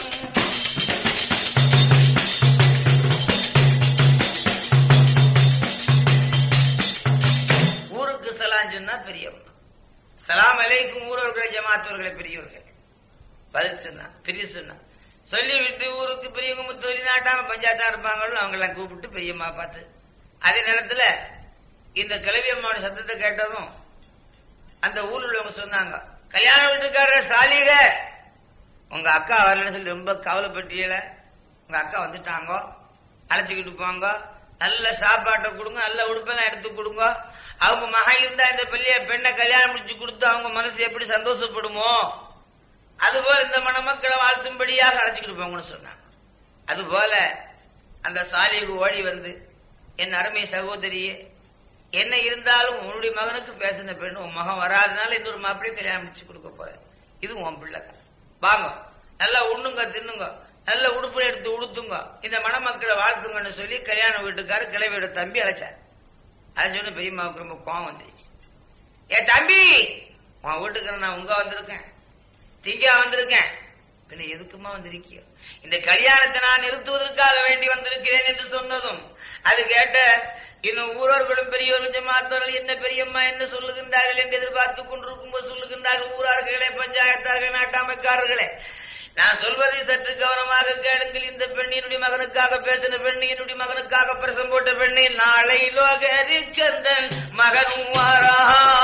ஊருக்கு சலாம் சொன்னா பெரியம்மா, சலாம் அலைக்கும் ஊரோர்களை ஜமாத்தவர்களை பெரியவர்கள் பதில் சொன்னா பெரிய சொன்னா சொல்லிவிட்டு ஊருக்கு பெரியவங்க முத்தொலி நாட்டாம பஞ்சாயத்தா இருப்பாங்களோ அவங்க எல்லாம் கூப்பிட்டு பெரியம்மா பார்த்து அதே நேரத்துல இந்த கிழவி அம்மாவோட சத்தத்தை கேட்டதும் அந்த ஊர்ல உள்ளவங்க சொன்னாங்க, கல்யாண வீட்டுக்காரர் சாலிக உங்க அக்கா வரலன்னு சொல்லி ரொம்ப கவலைப்பட்டியல, உங்க அக்கா வந்துட்டாங்க, அழைச்சிக்கிட்டு போங்க, நல்ல சாப்பாட்டை கொடுங்க, நல்ல உடுப்பெல்லாம் எடுத்து கொடுங்க. அவங்க மகன் இருந்தா இந்த பெண்ணை கல்யாணம் முடிச்சு கொடுத்து அவங்க மனசு எப்படி சந்தோஷப்படுமோ அதுபோல இந்த மணமக்களை வாழ்த்தும்படியாக அழைச்சிக்கிட்டு போங்கன்னு சொன்னாங்க. அதுபோல அந்த சாலிகு ஓடி வந்து, என் அருமை சகோதரியே, என்ன இருந்தாலும் உன்னுடைய மகனுக்கு பேசின பெண்ணு உன் மகன் வராதனால இன்னொரு மாப்பிள்ளையை கல்யாணம் முடிச்சு கொடுக்க போற, இது உன் பிள்ளை, வாங்க நல்லா உண்ணுங்க தின்னுங்க, நல்ல உடுப்பு எடுத்து உடுத்துங்க, இந்த மணமக்களை வாழ்த்துங்கன்னு சொல்லி கல்யாண வீட்டுக்காரு கிளவியோட தம்பி அழைச்சார். அதை சொன்ன பெரியம்மாவுக்கு ரொம்ப கோவம் வந்துருச்சு. ஏ தம்பி, உன் வீட்டுக்கு நான் உங்க வந்திருக்கேன், திங்கா வந்திருக்கேன், பின்ன எதுக்குமா வந்திருக்கிய, இந்த கல்யாணத்தை நான் நிறுத்துவதற்காக வேண்டி வந்திருக்கிறேன் என்று சொன்னதும் அது கேட்ட இன்னும் ஊரர்களும் பெரியவர்கள் ஜமாத்தவர்கள் என்ன பெரியம்மா என்ன சொல்லுகின்றார்கள் என்று எதிர்பார்த்துக் கொண்டிருக்கும் போது சொல்லுகின்றார்கள், ஊரார்களே பஞ்சாயத்தார்கள் நாட்டாமைக்காரர்களே, நான் சொல்வதை சற்று கவனமாக கேளுங்கள். இந்த பெண்ணினுடைய மகனுக்காக பேசின பெண், என்னுடைய மகனுக்காக பிரசம் போட்ட பெண்ணை நாளை லோகரிக்கந்தன் மகனும் வாரா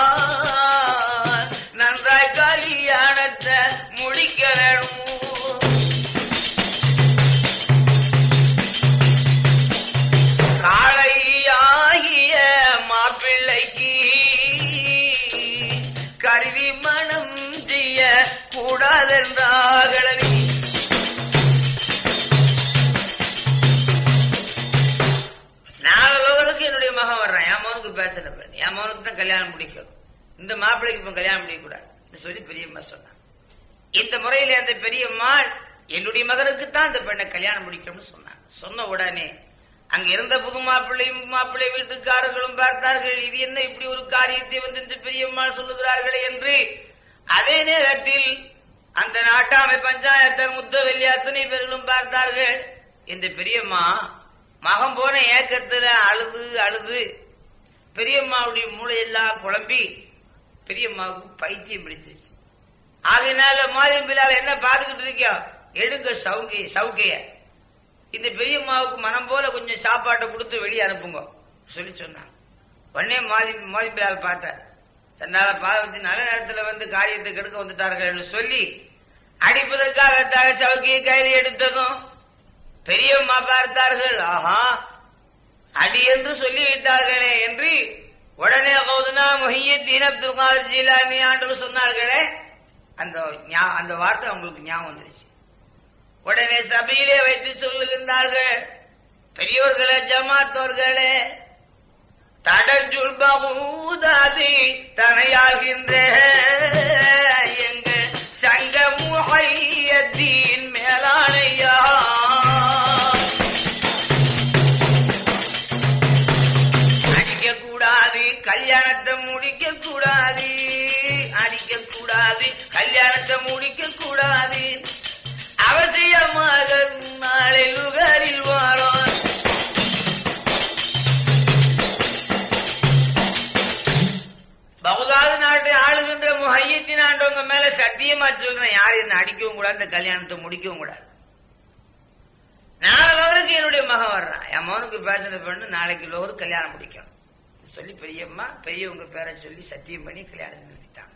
நன்றாய் கல்யாணத்தை முடிக்கணும். காளையாகிய மாப்பிள்ளைக்கு கருவி மனம் செய்ய கூடாதென்றார்கள். நாலு என்னுடைய மகன் வர்றான், என் மகனுக்கு பேசுற பெண், என் மகனுக்கு தான் கல்யாணம் முடிக்கணும், இந்த மாப்பிள்ளைக்கு இப்ப கல்யாணம் முடிக்கக்கூடாது சொல்லி பெரியம்மா சொன்னான். இந்த முறையில அந்த பெரியம்மா என்னுடைய மகனுக்கு தான் அந்த பெண்ணை கல்யாணம் முடிக்கணும்னு சொன்னாங்க. சொன்ன உடனே அங்க இருந்த புது மாப்பிள்ளை வீட்டுக்காரர்களும் பார்த்தார்கள், இது என்ன இப்படி ஒரு காரியத்தை வந்து இந்த பெரியம்மா சொல்லுகிறார்கள் என்று. அதே நேரத்தில் அந்த நாட்டாமை பஞ்சாயத்தர் முத்தவெள்ளி அத்தனை பேர்களும் பார்த்தார்கள். இந்த பெரியம்மா மகன் போன ஏக்கத்துல அழுது அழுது பெரியம்மாவுடைய மூளையெல்லாம் குழம்பி பெரியம்மாவுக்கு பைத்தியம் பிடிச்சிச்சு. ஆகையினால மாரியம்பிலால என்ன பாத்துக்கிட்டு இருக்கியா, எடுங்க சவுக்கைய, இந்த பெரியம்மாவுக்கு மனம் போல கொஞ்சம் சாப்பாட்டை கொடுத்து வெளியே அனுப்புங்க சொல்லி சொன்னாங்க. உடனே மாரியம்பிலால் பார்த்தார், தன்னால பாவத்தி நல்ல நேரத்துல வந்து காரியத்தை கெடுக்க வந்துட்டார்கள் சொல்லி அடிப்பதற்காக சவுக்கையை கையில் எடுத்ததும் பெரியம்மா பார்த்தார்கள், ஆஹா அடி என்று சொல்லி விட்டார்களே என்று உடனே கௌதனா முஹியுத்தீன் அப்துல் காதிர் ஜீலானி ஆண்டவர் சொன்னார்களே, அந்த வார்த்தை அவங்களுக்கு ஞாபகம் வந்துருச்சு. உடனே சபையிலே வைத்து சொல்லுகின்றார்கள், பெரியோர்களே ஜமாத்தோர்களே, தடஜுல் பகூதாதி தனையாகின்ற எங்க சங்க முஹையத்தீன் மேலானையா அடிக்கக்கூடாது, கல்யாணத்தை முடிக்க கூடாது, அடிக்கக்கூடாது, கல்யாணத்தை முடிக்க கூடாது, அவசியமாக நாளை லுகரில் வாரோம். பகுதாது நாட்டை ஆளுகின்ற முஹையத்தீன் ஆண்டவங்க மேல சத்தியமா சொல்றேன், யாரும் என்ன அடிக்கவும் கூடாது, இந்த கல்யாணத்தை முடிக்கவும் கூடாது. நாலு லோகருக்கு என்னுடைய மகன் வர்றான், என் மகனுக்கு பேசின பெண்ணு நாளைக்கு லோகரு கல்யாணம் முடிக்கணும் சொல்லி பெரியம்மா பெரியவங்க பேரை சொல்லி சத்தியம் பண்ணி கல்யாணத்தை நிறுத்திட்டாங்க.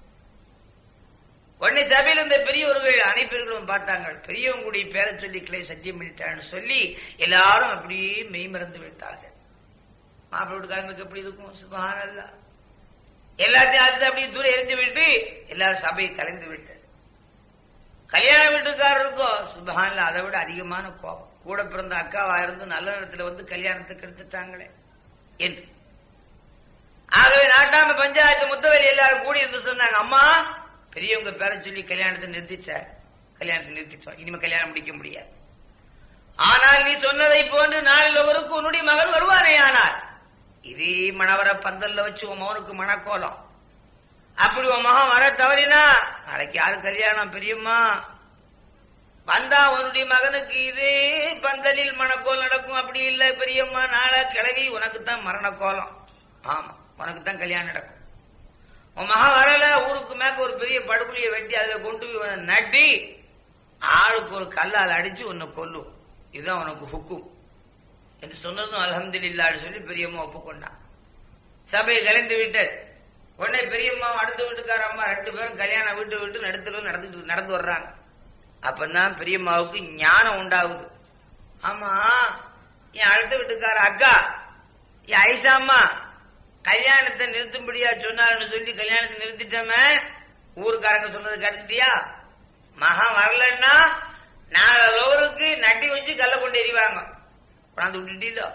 உடனே சபையில் இருந்த பெரியவர்கள் அனைவர்களும் பார்த்தாங்க, பெரியவங்களுடைய பேரை சொல்லி கிளை சத்தியம் பண்ணிட்டான்னு சொல்லி எல்லாரும் அப்படியே மெய்மறந்து விட்டார்கள். மாப்பிள்ளை வீட்டுக்காரங்களுக்கு எப்படி இருக்கும், சுப்ஹானல்லாஹ். எல்லாத்தையும் அது அப்படியே தூரம் எரிந்து விட்டு எல்லாரும் சபையை கலைந்து விட்டு, கல்யாண வீட்டுக்காரருக்கும் சுப்ஹானல்லாஹ் அதை விட அதிகமான கோபம். கூட பிறந்த அக்காவா இருந்து நல்ல நேரத்தில் வந்து கல்யாணத்துக்கு எடுத்துட்டாங்களே என்று. ஆகவே நாட்டாம பஞ்சாயத்து முத்தவெளி எல்லாரும் கூடி இருந்து சொன்னாங்க, அம்மா பெரியவங்க பேரை சொல்லி கல்யாணத்தை நிறுத்திட்டோம், இனிமே கல்யாணம் முடிக்க முடியாது. ஆனால் நீ சொன்னதை போன்று நாளில் ஒருவருக்கு உன்னுடைய மகன் வருவானே, ஆனால் இதே மணவர பந்தல்ல வச்சு உன் மகனுக்கு மணக்கோலம், அப்படி உன் மகன் வர தவறினா நாளைக்கு யாரு கல்யாணம் பெரியம்மா வந்தா உன்னுடைய மகனுக்கு இதே பந்தலில் மணக்கோலம் நடக்கும். அப்படி இல்லை பெரியம்மா, நாளை கிளவி உனக்குத்தான் மரண கோலம், ஆமா உனக்குத்தான் கல்யாணம் நடக்கும். உன் மகன் வரல, ஊருக்கு மேக்க ஒரு பெரிய படுகுழியை வெட்டி அதுல கொண்டு போய் நட்டி ஆளுக்கு ஒரு கல்லால் அடிச்சு உன்னை கொல்லும், இதுதான் உனக்கு ஹுக்கும் என்று சொன்னதும் அல்ஹம்துலில்லாஹ் சொல்லி பெரியம்மா ஒப்புக்கொண்டான். சபையை கலைந்து விட்டது. உடனே பெரியம்மா அடுத்த வீட்டுக்கார அம்மா ரெண்டு பேரும் கல்யாணம் விட்டு நடந்து வர்றாங்க. அப்பதான் பெரியம்மாவுக்கு ஞானம் உண்டாகுது. ஆமா என் அடுத்த வீட்டுக்கார அக்கா என் ஐசா அம்மா கல்யாணத்தை நிறுத்தும்படியா சொன்னாருன்னு சொல்லி கல்யாணத்தை நிறுத்திட்டோமே, ஊருக்காரங்க சொன்னது கிடைச்சிட்டியா, மகன் வரலன்னா நாலு லோருக்கு நட்டி வச்சு கல்ல கொண்டு எறிவாங்க, கொண்டாந்து விட்டுட்டீங்களோ.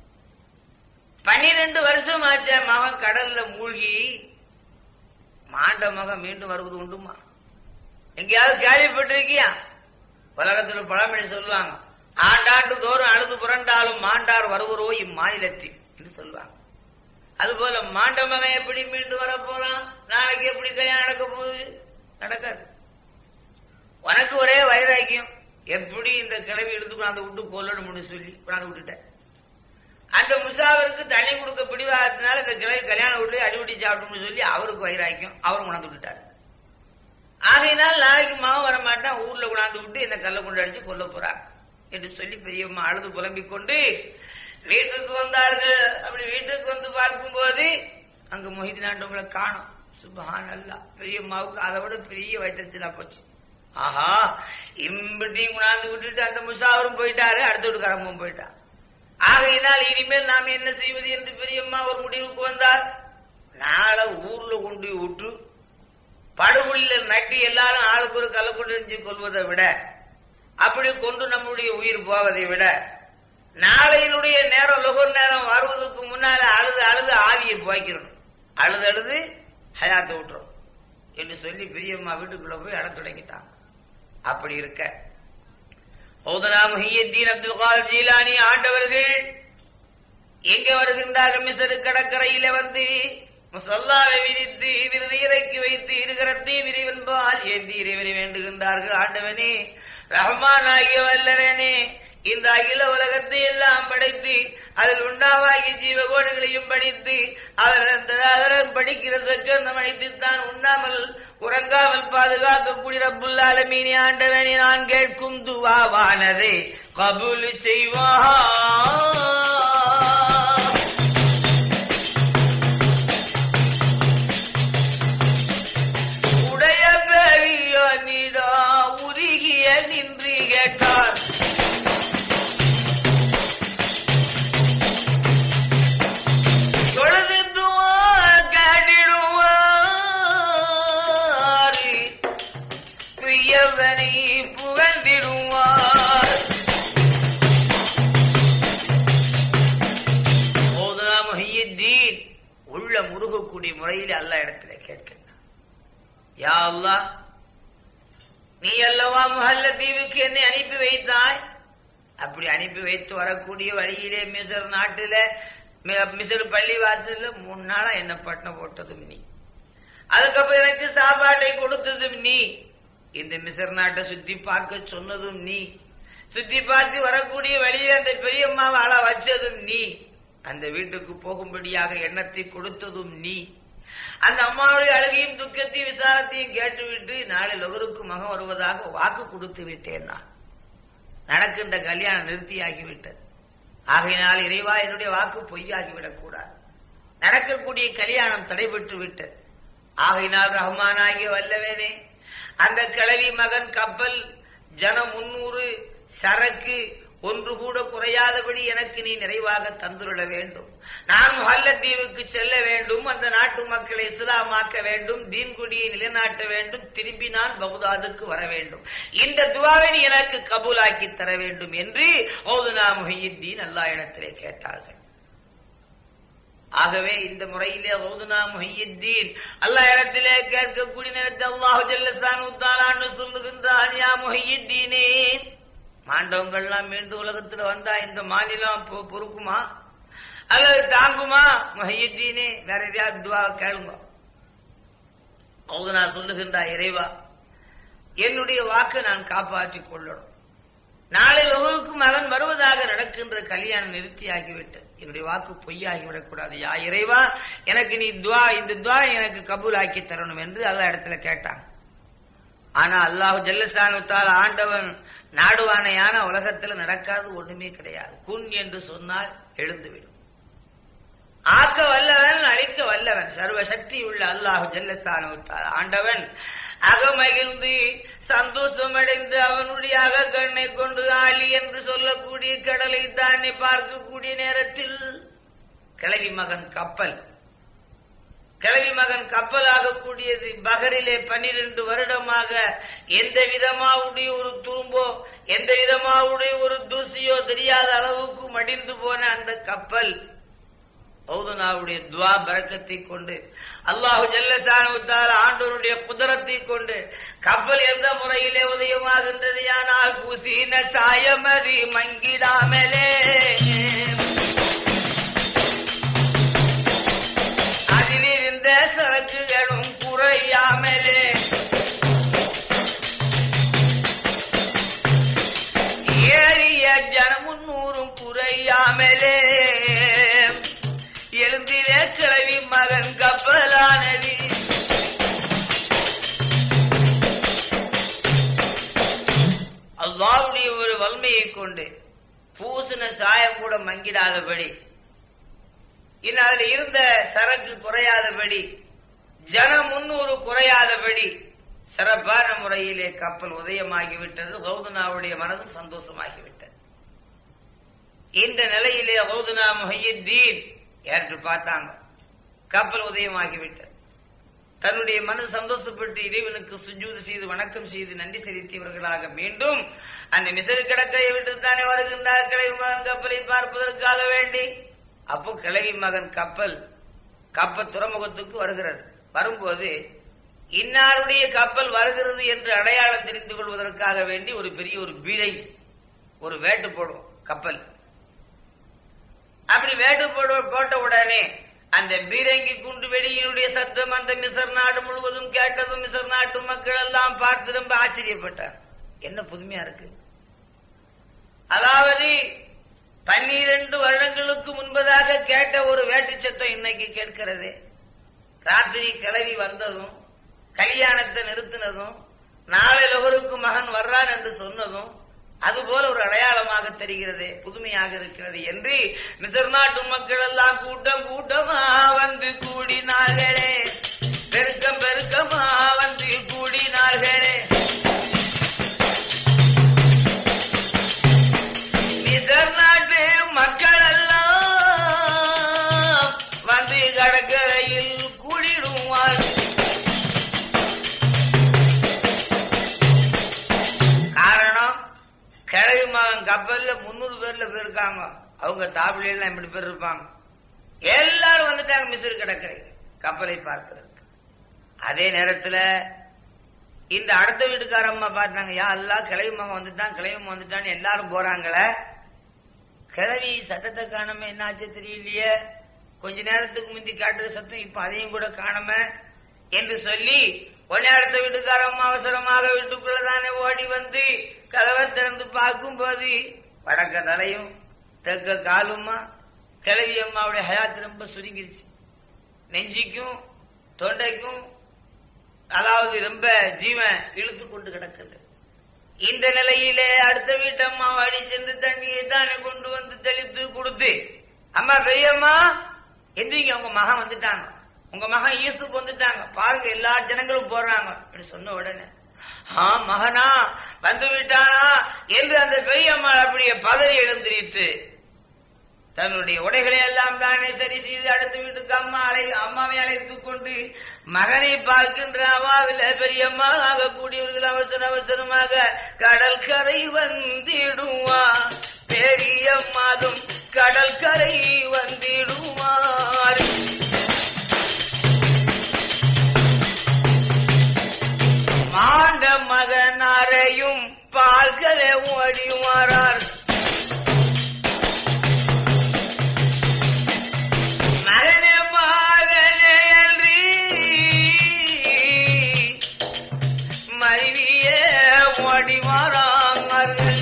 12 வருஷம் ஆச்ச மகன் கடல்ல மூழ்கி, மாண்ட மகன் மீண்டும் வருவது உண்டுமா? எங்கேயாவது கேள்விப்பட்டிருக்கியா? உலகத்தில் பழமொழி சொல்லுவாங்க, ஆண்டாண்டு தோறும் அழுது புரண்டாலும் மாண்டார் வருவரோ இம்மாநிலத்தில் என்று சொல்லுவாங்க. அதுபோல மாண்ட மகன் எப்படி மீண்டும் வர போறான், நாளைக்கு எப்படி கல்யாணம் நடக்க போகுது? நடக்காது. உனக்கு ஒரே வைராக்கியம், எப்படி இந்த கிளவி எடுத்து கொண்டாந்து விட்டு கொல்லணும்னு சொல்லி கொண்டாந்து விட்டுட்டேன். அந்த முசாவருக்கு தண்ணி கொடுக்க பிடிவாதத்தினால இந்த கிளவி கல்யாணம் விட்டு அடிபடி சாப்பிட்டோம்னு சொல்லி அவருக்கு வைராக்கியம், அவரும் கொண்டாந்து விட்டுட்டாரு. ஆகையினால் நாளைக்கு மாவன் வரமாட்டான், ஊர்ல கொண்டாந்து விட்டு என்ன கல்ல கொண்டு அடிச்சு கொல்ல போறான் என்று சொல்லி பெரியம்மா அழுது புலம்பிக் கொண்டு வீட்டுக்கு வந்தார்கள். அப்படி வீட்டுக்கு வந்து பார்க்கும் போது அங்க மொஹிதீன் ஆண்டவங்களை காணும். சுப்ஹானல்லாஹ், பெரியம்மாவுக்கு அதை விட பெரிய வயிற்றுச்சலா போச்சு. ஆஹா, இம்பிட்டையும் கொண்டாந்து விட்டுட்டு அந்த முசாவரும் போயிட்டாரு, அடுத்த வீட்டுக்காரமும் போயிட்டான். ஆகையினால் இனிமேல் நாம என்ன செய்வது என்று பெரியம்மா ஒரு முடிவுக்கு வந்தார். நாளை ஊர்ல கொண்டு விட்டு படுகொலில நட்டி எல்லாரும் ஆளுக்கு ஒரு கல்ல கொண்டு எரிஞ்சு கொள்வதை விட, அப்படி கொண்டு நம்முடைய உயிர் போவதை விட, நாளையினுடைய நேரம் லொகர் நேரம் வருவதற்கு முன்னால அழுது அழுது ஆவியை போய்க்கிறோம், அழுது அழுது ஹயாத்தை விட்டுரும் என்று சொல்லி பெரியம்மா வீட்டுக்குள்ள போய் அட தொடங்கிட்டான். அப்படி இருக்க மௌலானா முஹியுத்தீன் அப்துல் காதிர் ஜீலானி ஆண்டவர்கள் எங்க வருகின்றார்கள்? மிஸ்ர் கடற்கரையில வந்து முசல்லாவை விரித்து விருது இறக்கி வைத்து இருகரத்தை விரிவென்பால் ஏந்தி இறைவனை வேண்டுகின்றார்கள். ஆண்டவனே, ரஹ்மான் ஆகிய வல்லவனே, இந்த அகில உலகத்தை எல்லாம் படைத்து அதில் உண்டாவாகி ஜீவகோடுகளையும் படித்து அதன் படிக்கிற சக்கரம் அடித்துத்தான் உண்ணாமல் உறங்காமல் பாதுகாக்கக்கூடிய ரப்புல் ஆலமீனே, ஆண்டவனே, நான் கேட்கும் துவாவானதை கபூல் செய்வான். உடைய பெரியோனிடா உருகிய நின்று கேட்டார். புகழ்ந்திடுவார். மௌலானா முஹியுத்தீன் உள்ள முருகக்கூடிய முறையில் அல்லாஹ் இடத்துல கேட்கின்றார். யா அல்லாஹ், நீ அல்லவா முஹல்ல தீவுக்கு என்னை அனுப்பி வைத்தாய். அப்படி அனுப்பி வைத்து வரக்கூடிய வழியிலே மிஸ்ர் நாட்டில மிஸ்ர் பள்ளி வாசல்ல 3 நாளா என்ன பட்டணம் போட்டதும் நீ, அதுக்கப்புறம் எனக்கு சாப்பாட்டை கொடுத்ததும் நீ, இந்த மிஸ்ர் நாட்டை சுத்தி பார்க்க சொன்னதும் நீ, சுத்தி பார்த்து வரக்கூடிய வழியில் அந்த பெரியம்மாவை அழ வச்சதும் நீ, அந்த வீட்டுக்கு போகும்படியாக எண்ணத்தை கொடுத்ததும் நீ, அந்த அம்மாவுடைய அழுகையும் துக்கத்தையும் விசாரத்தையும் கேட்டுவிட்டு நாளை லொகருக்கு மகன் வருவதாக வாக்கு கொடுத்து விட்டேன். நான் நடக்கின்ற கல்யாணம் நிறுத்தியாகிவிட்டது. ஆகையினால் இறைவா, என்னுடைய வாக்கு பொய்யாகிவிடக் கூடாது. நடக்கக்கூடிய கல்யாணம் தடைபெற்று விட்டது. ஆகையினால் ரஹ்மானாகிய வல்லவனே, அந்த கிழவி மகன் கப்பல் ஜனம் 300 சரக்கு ஒன்று கூட குறையாதபடி எனக்கு நீ நிறைவாக தந்துவிட வேண்டும். நான் முஹல்லத்தீவுக்கு செல்ல வேண்டும், அந்த நாட்டு மக்களை இஸ்லாமாக்க வேண்டும், தீன் கொடியை நிலைநாட்ட வேண்டும், திரும்பி நான் பகுதாதுக்கு வர வேண்டும். இந்த துஆவை நீ எனக்கு கபூலாக்கி தர வேண்டும் என்று மௌலானா முஹியுத்தீன் அல்லாஹ் இடத்திலே கேட்டார்கள். ஆகவே இந்த முறையிலே மௌலானா முஹியுத்தீன் அல்லாஹ் இடத்திலே கேட்கக்கூடிய நேரத்தில் அல்லாஹ் ஜல்ல ஷானஹு தஆலா சொல்லுகின்றான், யா முஹியுத்தீனே, மாண்டவங்கள்லாம் மீண்டும் உலகத்துல வந்தா இந்த மாநிலம் பொறுக்குமா அல்லது தாங்குமா? முஹியுத்தீனே, வேற எதையாவது துஆ கேளுங்க. மௌலானா சொல்லுகின்றார், இறைவா, என்னுடைய வாக்கை நான் காப்பாற்றிக் கொள்ளணும். நாளை லொகுவுக்கு மகன் வருவதாக நடக்கின்ற கல்யாணம் நிறுத்தியாகிவிட்டது. என்னுடைய வாக்கு பொய்யாகிவிடக் கூடாது. யா இறைவா, எனக்கு நீ இந்த துஆ எனக்கு கபூல் ஆக்கி தரணும் என்று அல்லாஹ் இடத்துல கேட்டான். ஆனா அல்லாஹ் ஜல்ல ஷானஹு தஆலா ஆண்டவன் நாடுவானையான உலகத்துல நடக்காது ஒண்ணுமே கிடையாது. குன் என்று சொன்னால் எழுந்துவிடும். ஆக்க வல்லவன், அழிக்க வல்லவன், சர்வ சக்தி உள்ள அல்லாஹ் ஜல்ல ஷானஹு தஆலா ஆண்டவன் அகமகிழ்ந்து சந்தோஷம் அடைந்து அவனுடைய அகக்கண்ணை கொண்டு ஆளி என்று சொல்லக்கூடிய கடலை தானே பார்க்கக்கூடிய நேரத்தில் கிழவி மகன் கப்பலாக கூடியது பகரிலே 12 வருடமாக எந்த விதமாவுடைய ஒரு துரும்போ எந்த விதமாவுடைய ஒரு தூசியோ தெரியாத அளவுக்கு மடிந்து போன அந்த கப்பல் மௌலானாவுடைய துஆ பரக்கத்தை கொண்டு அல்லாஹ் ஜல்ல ஷானஹு தஆலா ஆண்டவருடைய குதரத்தை கொண்டு கப்பல் எந்த முறையிலே உதயமாகின்றது? யானால் பூசின சாயமதி மங்கிடாமலே அதிலிருந்த சரக்குகளும் குறையாமலே ஏறிய ஜனம் 300 குறையாமலே எழுந்திலே கிழவி மகன் கப்பலானது. சாயம் கூட மங்கிடாதபடி, இன்னும் அதுல இருந்த சரக்கு குறையாதபடி, ஜனம் 300 குறையாதபடி சிறப்பான முறையிலே கப்பல் உதயமாகிவிட்டது. கௌதுனாவுடைய மனதும் சந்தோஷமாகிவிட்டது. இந்த நிலையிலே கௌதுனா முஹையத்தீன் ஏற்று பார்த்தாங்க, கப்பல் உதயமாகிவிட்டது. தன்னுடைய மனு சந்தோஷப்பட்டு இறைவனுக்கு சுஜூது செய்து வணக்கம் செய்து நன்றி செலுத்தியவர்களாக மீண்டும் அந்த மிஸ்ர் கடற்கரையை விட்டு தானே வருகின்றார் கிழவி மகன் கப்பலை பார்ப்பதற்காக வேண்டி. அப்போ கிழவி மகன் கப்பல் துறைமுகத்துக்கு வருகிறது. வரும்போது இன்னாருடைய கப்பல் வருகிறது என்று அடையாளம் தெரிந்து கொள்வதற்காக வேண்டி ஒரு பெரிய ஒரு பீடை, ஒரு வேட்டு போடுவோம் கப்பல். அப்படி வேட்டு போட்ட உடனே அந்த பீரங்கி குண்டு வெடியினுடைய சத்தம் அந்த மிஸ்ர் நாடு முழுவதும் கேட்டதும் மிஸ்ர் நாட்டு மக்கள் எல்லாம் பார்த்து ரொம்ப ஆச்சரியப்பட்டார். என்ன புதுமையா இருக்கு, அதாவது 12 வருடங்களுக்கு முன்பதாக கேட்ட ஒரு வேட்டு சத்தம் இன்னைக்கு கேட்கிறது. ராத்திரி கிளவி வந்ததும், கல்யாணத்தை நிறுத்தினதும், நாளை லொகருக்கு மகன் வர்றான் என்று சொன்னதும் அதுபோல ஒரு அடையாளமாக தெரிகிறது, புதுமையாக இருக்கிறது என்று மிஸ்ர் நாட்டு மக்கள் எல்லாம் கூட்டம் கூட்டமா வந்து கூடினார்களே, பெருக்கம் பெருக்கமா வந்து கூடினார்களே. மிஸ்ர் நாட்டு மக்கள் எல்லாம் வந்து கடற்கரையில் கூடிடுவார்கள். காரணம், கிழவி மகன் கப்பல்ல 300 பேர்ல போயிருக்காங்க. அவங்க தாபிலாம் எப்படி பேர் இருப்பாங்க. எல்லாரும் வந்துட்டாங்க மிஸ்ர் கடற்கரை கப்பலை பார்ப்பதற்கு. அதே நேரத்தில் இந்த அடுத்த வீட்டுக்கார அம்மா பார்த்தாங்க, யா எல்லாம் கிழவி மகன் வந்துட்டான்னு எல்லாரும் போறாங்களே, கிழவி சத்தத்தை காணாம என்னாச்சு தெரியலையே, கொஞ்ச நேரத்துக்கு முந்தி காட்டுற சத்தம் இப்ப அதையும் கூட காணாம என்று சொல்லி உடனே அடுத்த வீட்டுக்கார அம்மா அவசரமாக வீட்டுக்குள்ளதானே ஓடி வந்து கதவை திறந்து பார்க்கும் போது வடக்க தலையும் தெற்க காலுமா கிழவி அம்மாவுடைய ஹயாத்து ரொம்ப சுருங்கிருச்சு. நெஞ்சிக்கும் தொண்டைக்கும் அதாவது ரொம்ப ஜீவன் இழுத்து கொண்டு கிடக்குது. இந்த நிலையிலே அடுத்த வீட்டு அம்மா வாடி சென்று தண்ணியை தானே கொண்டு வந்து தெளித்து கொடுத்து, அம்மா பெரியம்மா எந்திரிங்க, உங்க மகன் வந்துட்டாங்க, உங்க மகன் யூசுப் வந்துட்டாங்க பாருங்க, எல்லா ஜனங்களும் போறாங்க சொன்ன உடனே மகனா வந்து விட்டானா என்று அந்த பெரியம்மா அப்படியே பதறி எழுந்திரித்து தன்னுடைய உடைகளை எல்லாம் தானே சரி செய்து அடுத்த வீட்டுக்கு அம்மாவை அழைத்துக் கொண்டு மகனை பார்க்கின்ற அம்மாவில பெரியம்மா ஆகக்கூடியவர்கள் அவசரமாக கடல் கரை வந்திடுவா, பெரியம்மாதும் கடல் கரை வந்திடுவார். மாண்ட மகனாரையும் பால்களை ஓடிவாரார். மகனே மகனே என்று மனைவியே ஓடிவாரார்கள்.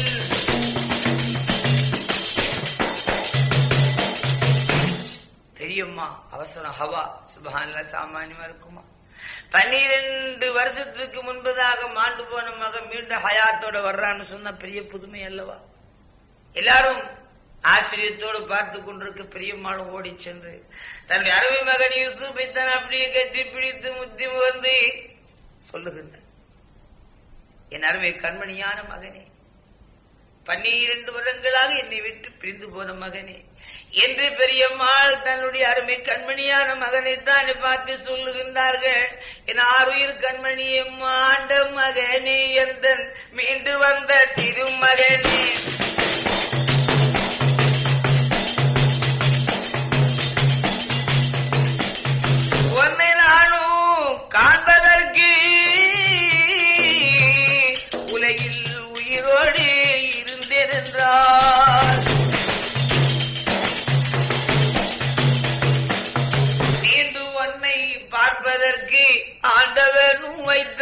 பெரியம்மா அவசரம் ஹவா சுபஹானல்லாஹ் சாமானியமா இருக்குமா. 12 வருஷத்துக்கு முன்பதாக மாண்டு போன மகன் மீண்டும் ஹயாத்தோட வர்றான்னு சொன்ன பெரிய புதுமை அல்லவா. எல்லாரும் ஆச்சரியத்தோடு பார்த்து கொண்டிருக்க பெரியம்மாளும் ஓடி சென்று தன்னுடைய அருமை மகன் யூசுஃபை தான் அப்படியே கட்டி பிடித்து முத்தி முகர்ந்து சொல்லுகின்ற, என் அருமை கண்மணியான மகனே, 12 வருடங்களாக என்னை விட்டு பிரிந்து போன மகனே என்று பெரியம்மாள் தன்னுடைய அருமை கண்மணியான மகனைத்தான் பார்த்து சொல்லுகின்றார்கள். என் ஆறுயிர் கண்மணியை மாண்ட மகனே, எந்த மீண்டு வந்த திருமகனே, உன்னை நானும் காண்பதற்கு உலகில் உயிரோடு இருந்தேன் என்றார். பார்ப்பதற்கு ஆண்டவனும் வைத்த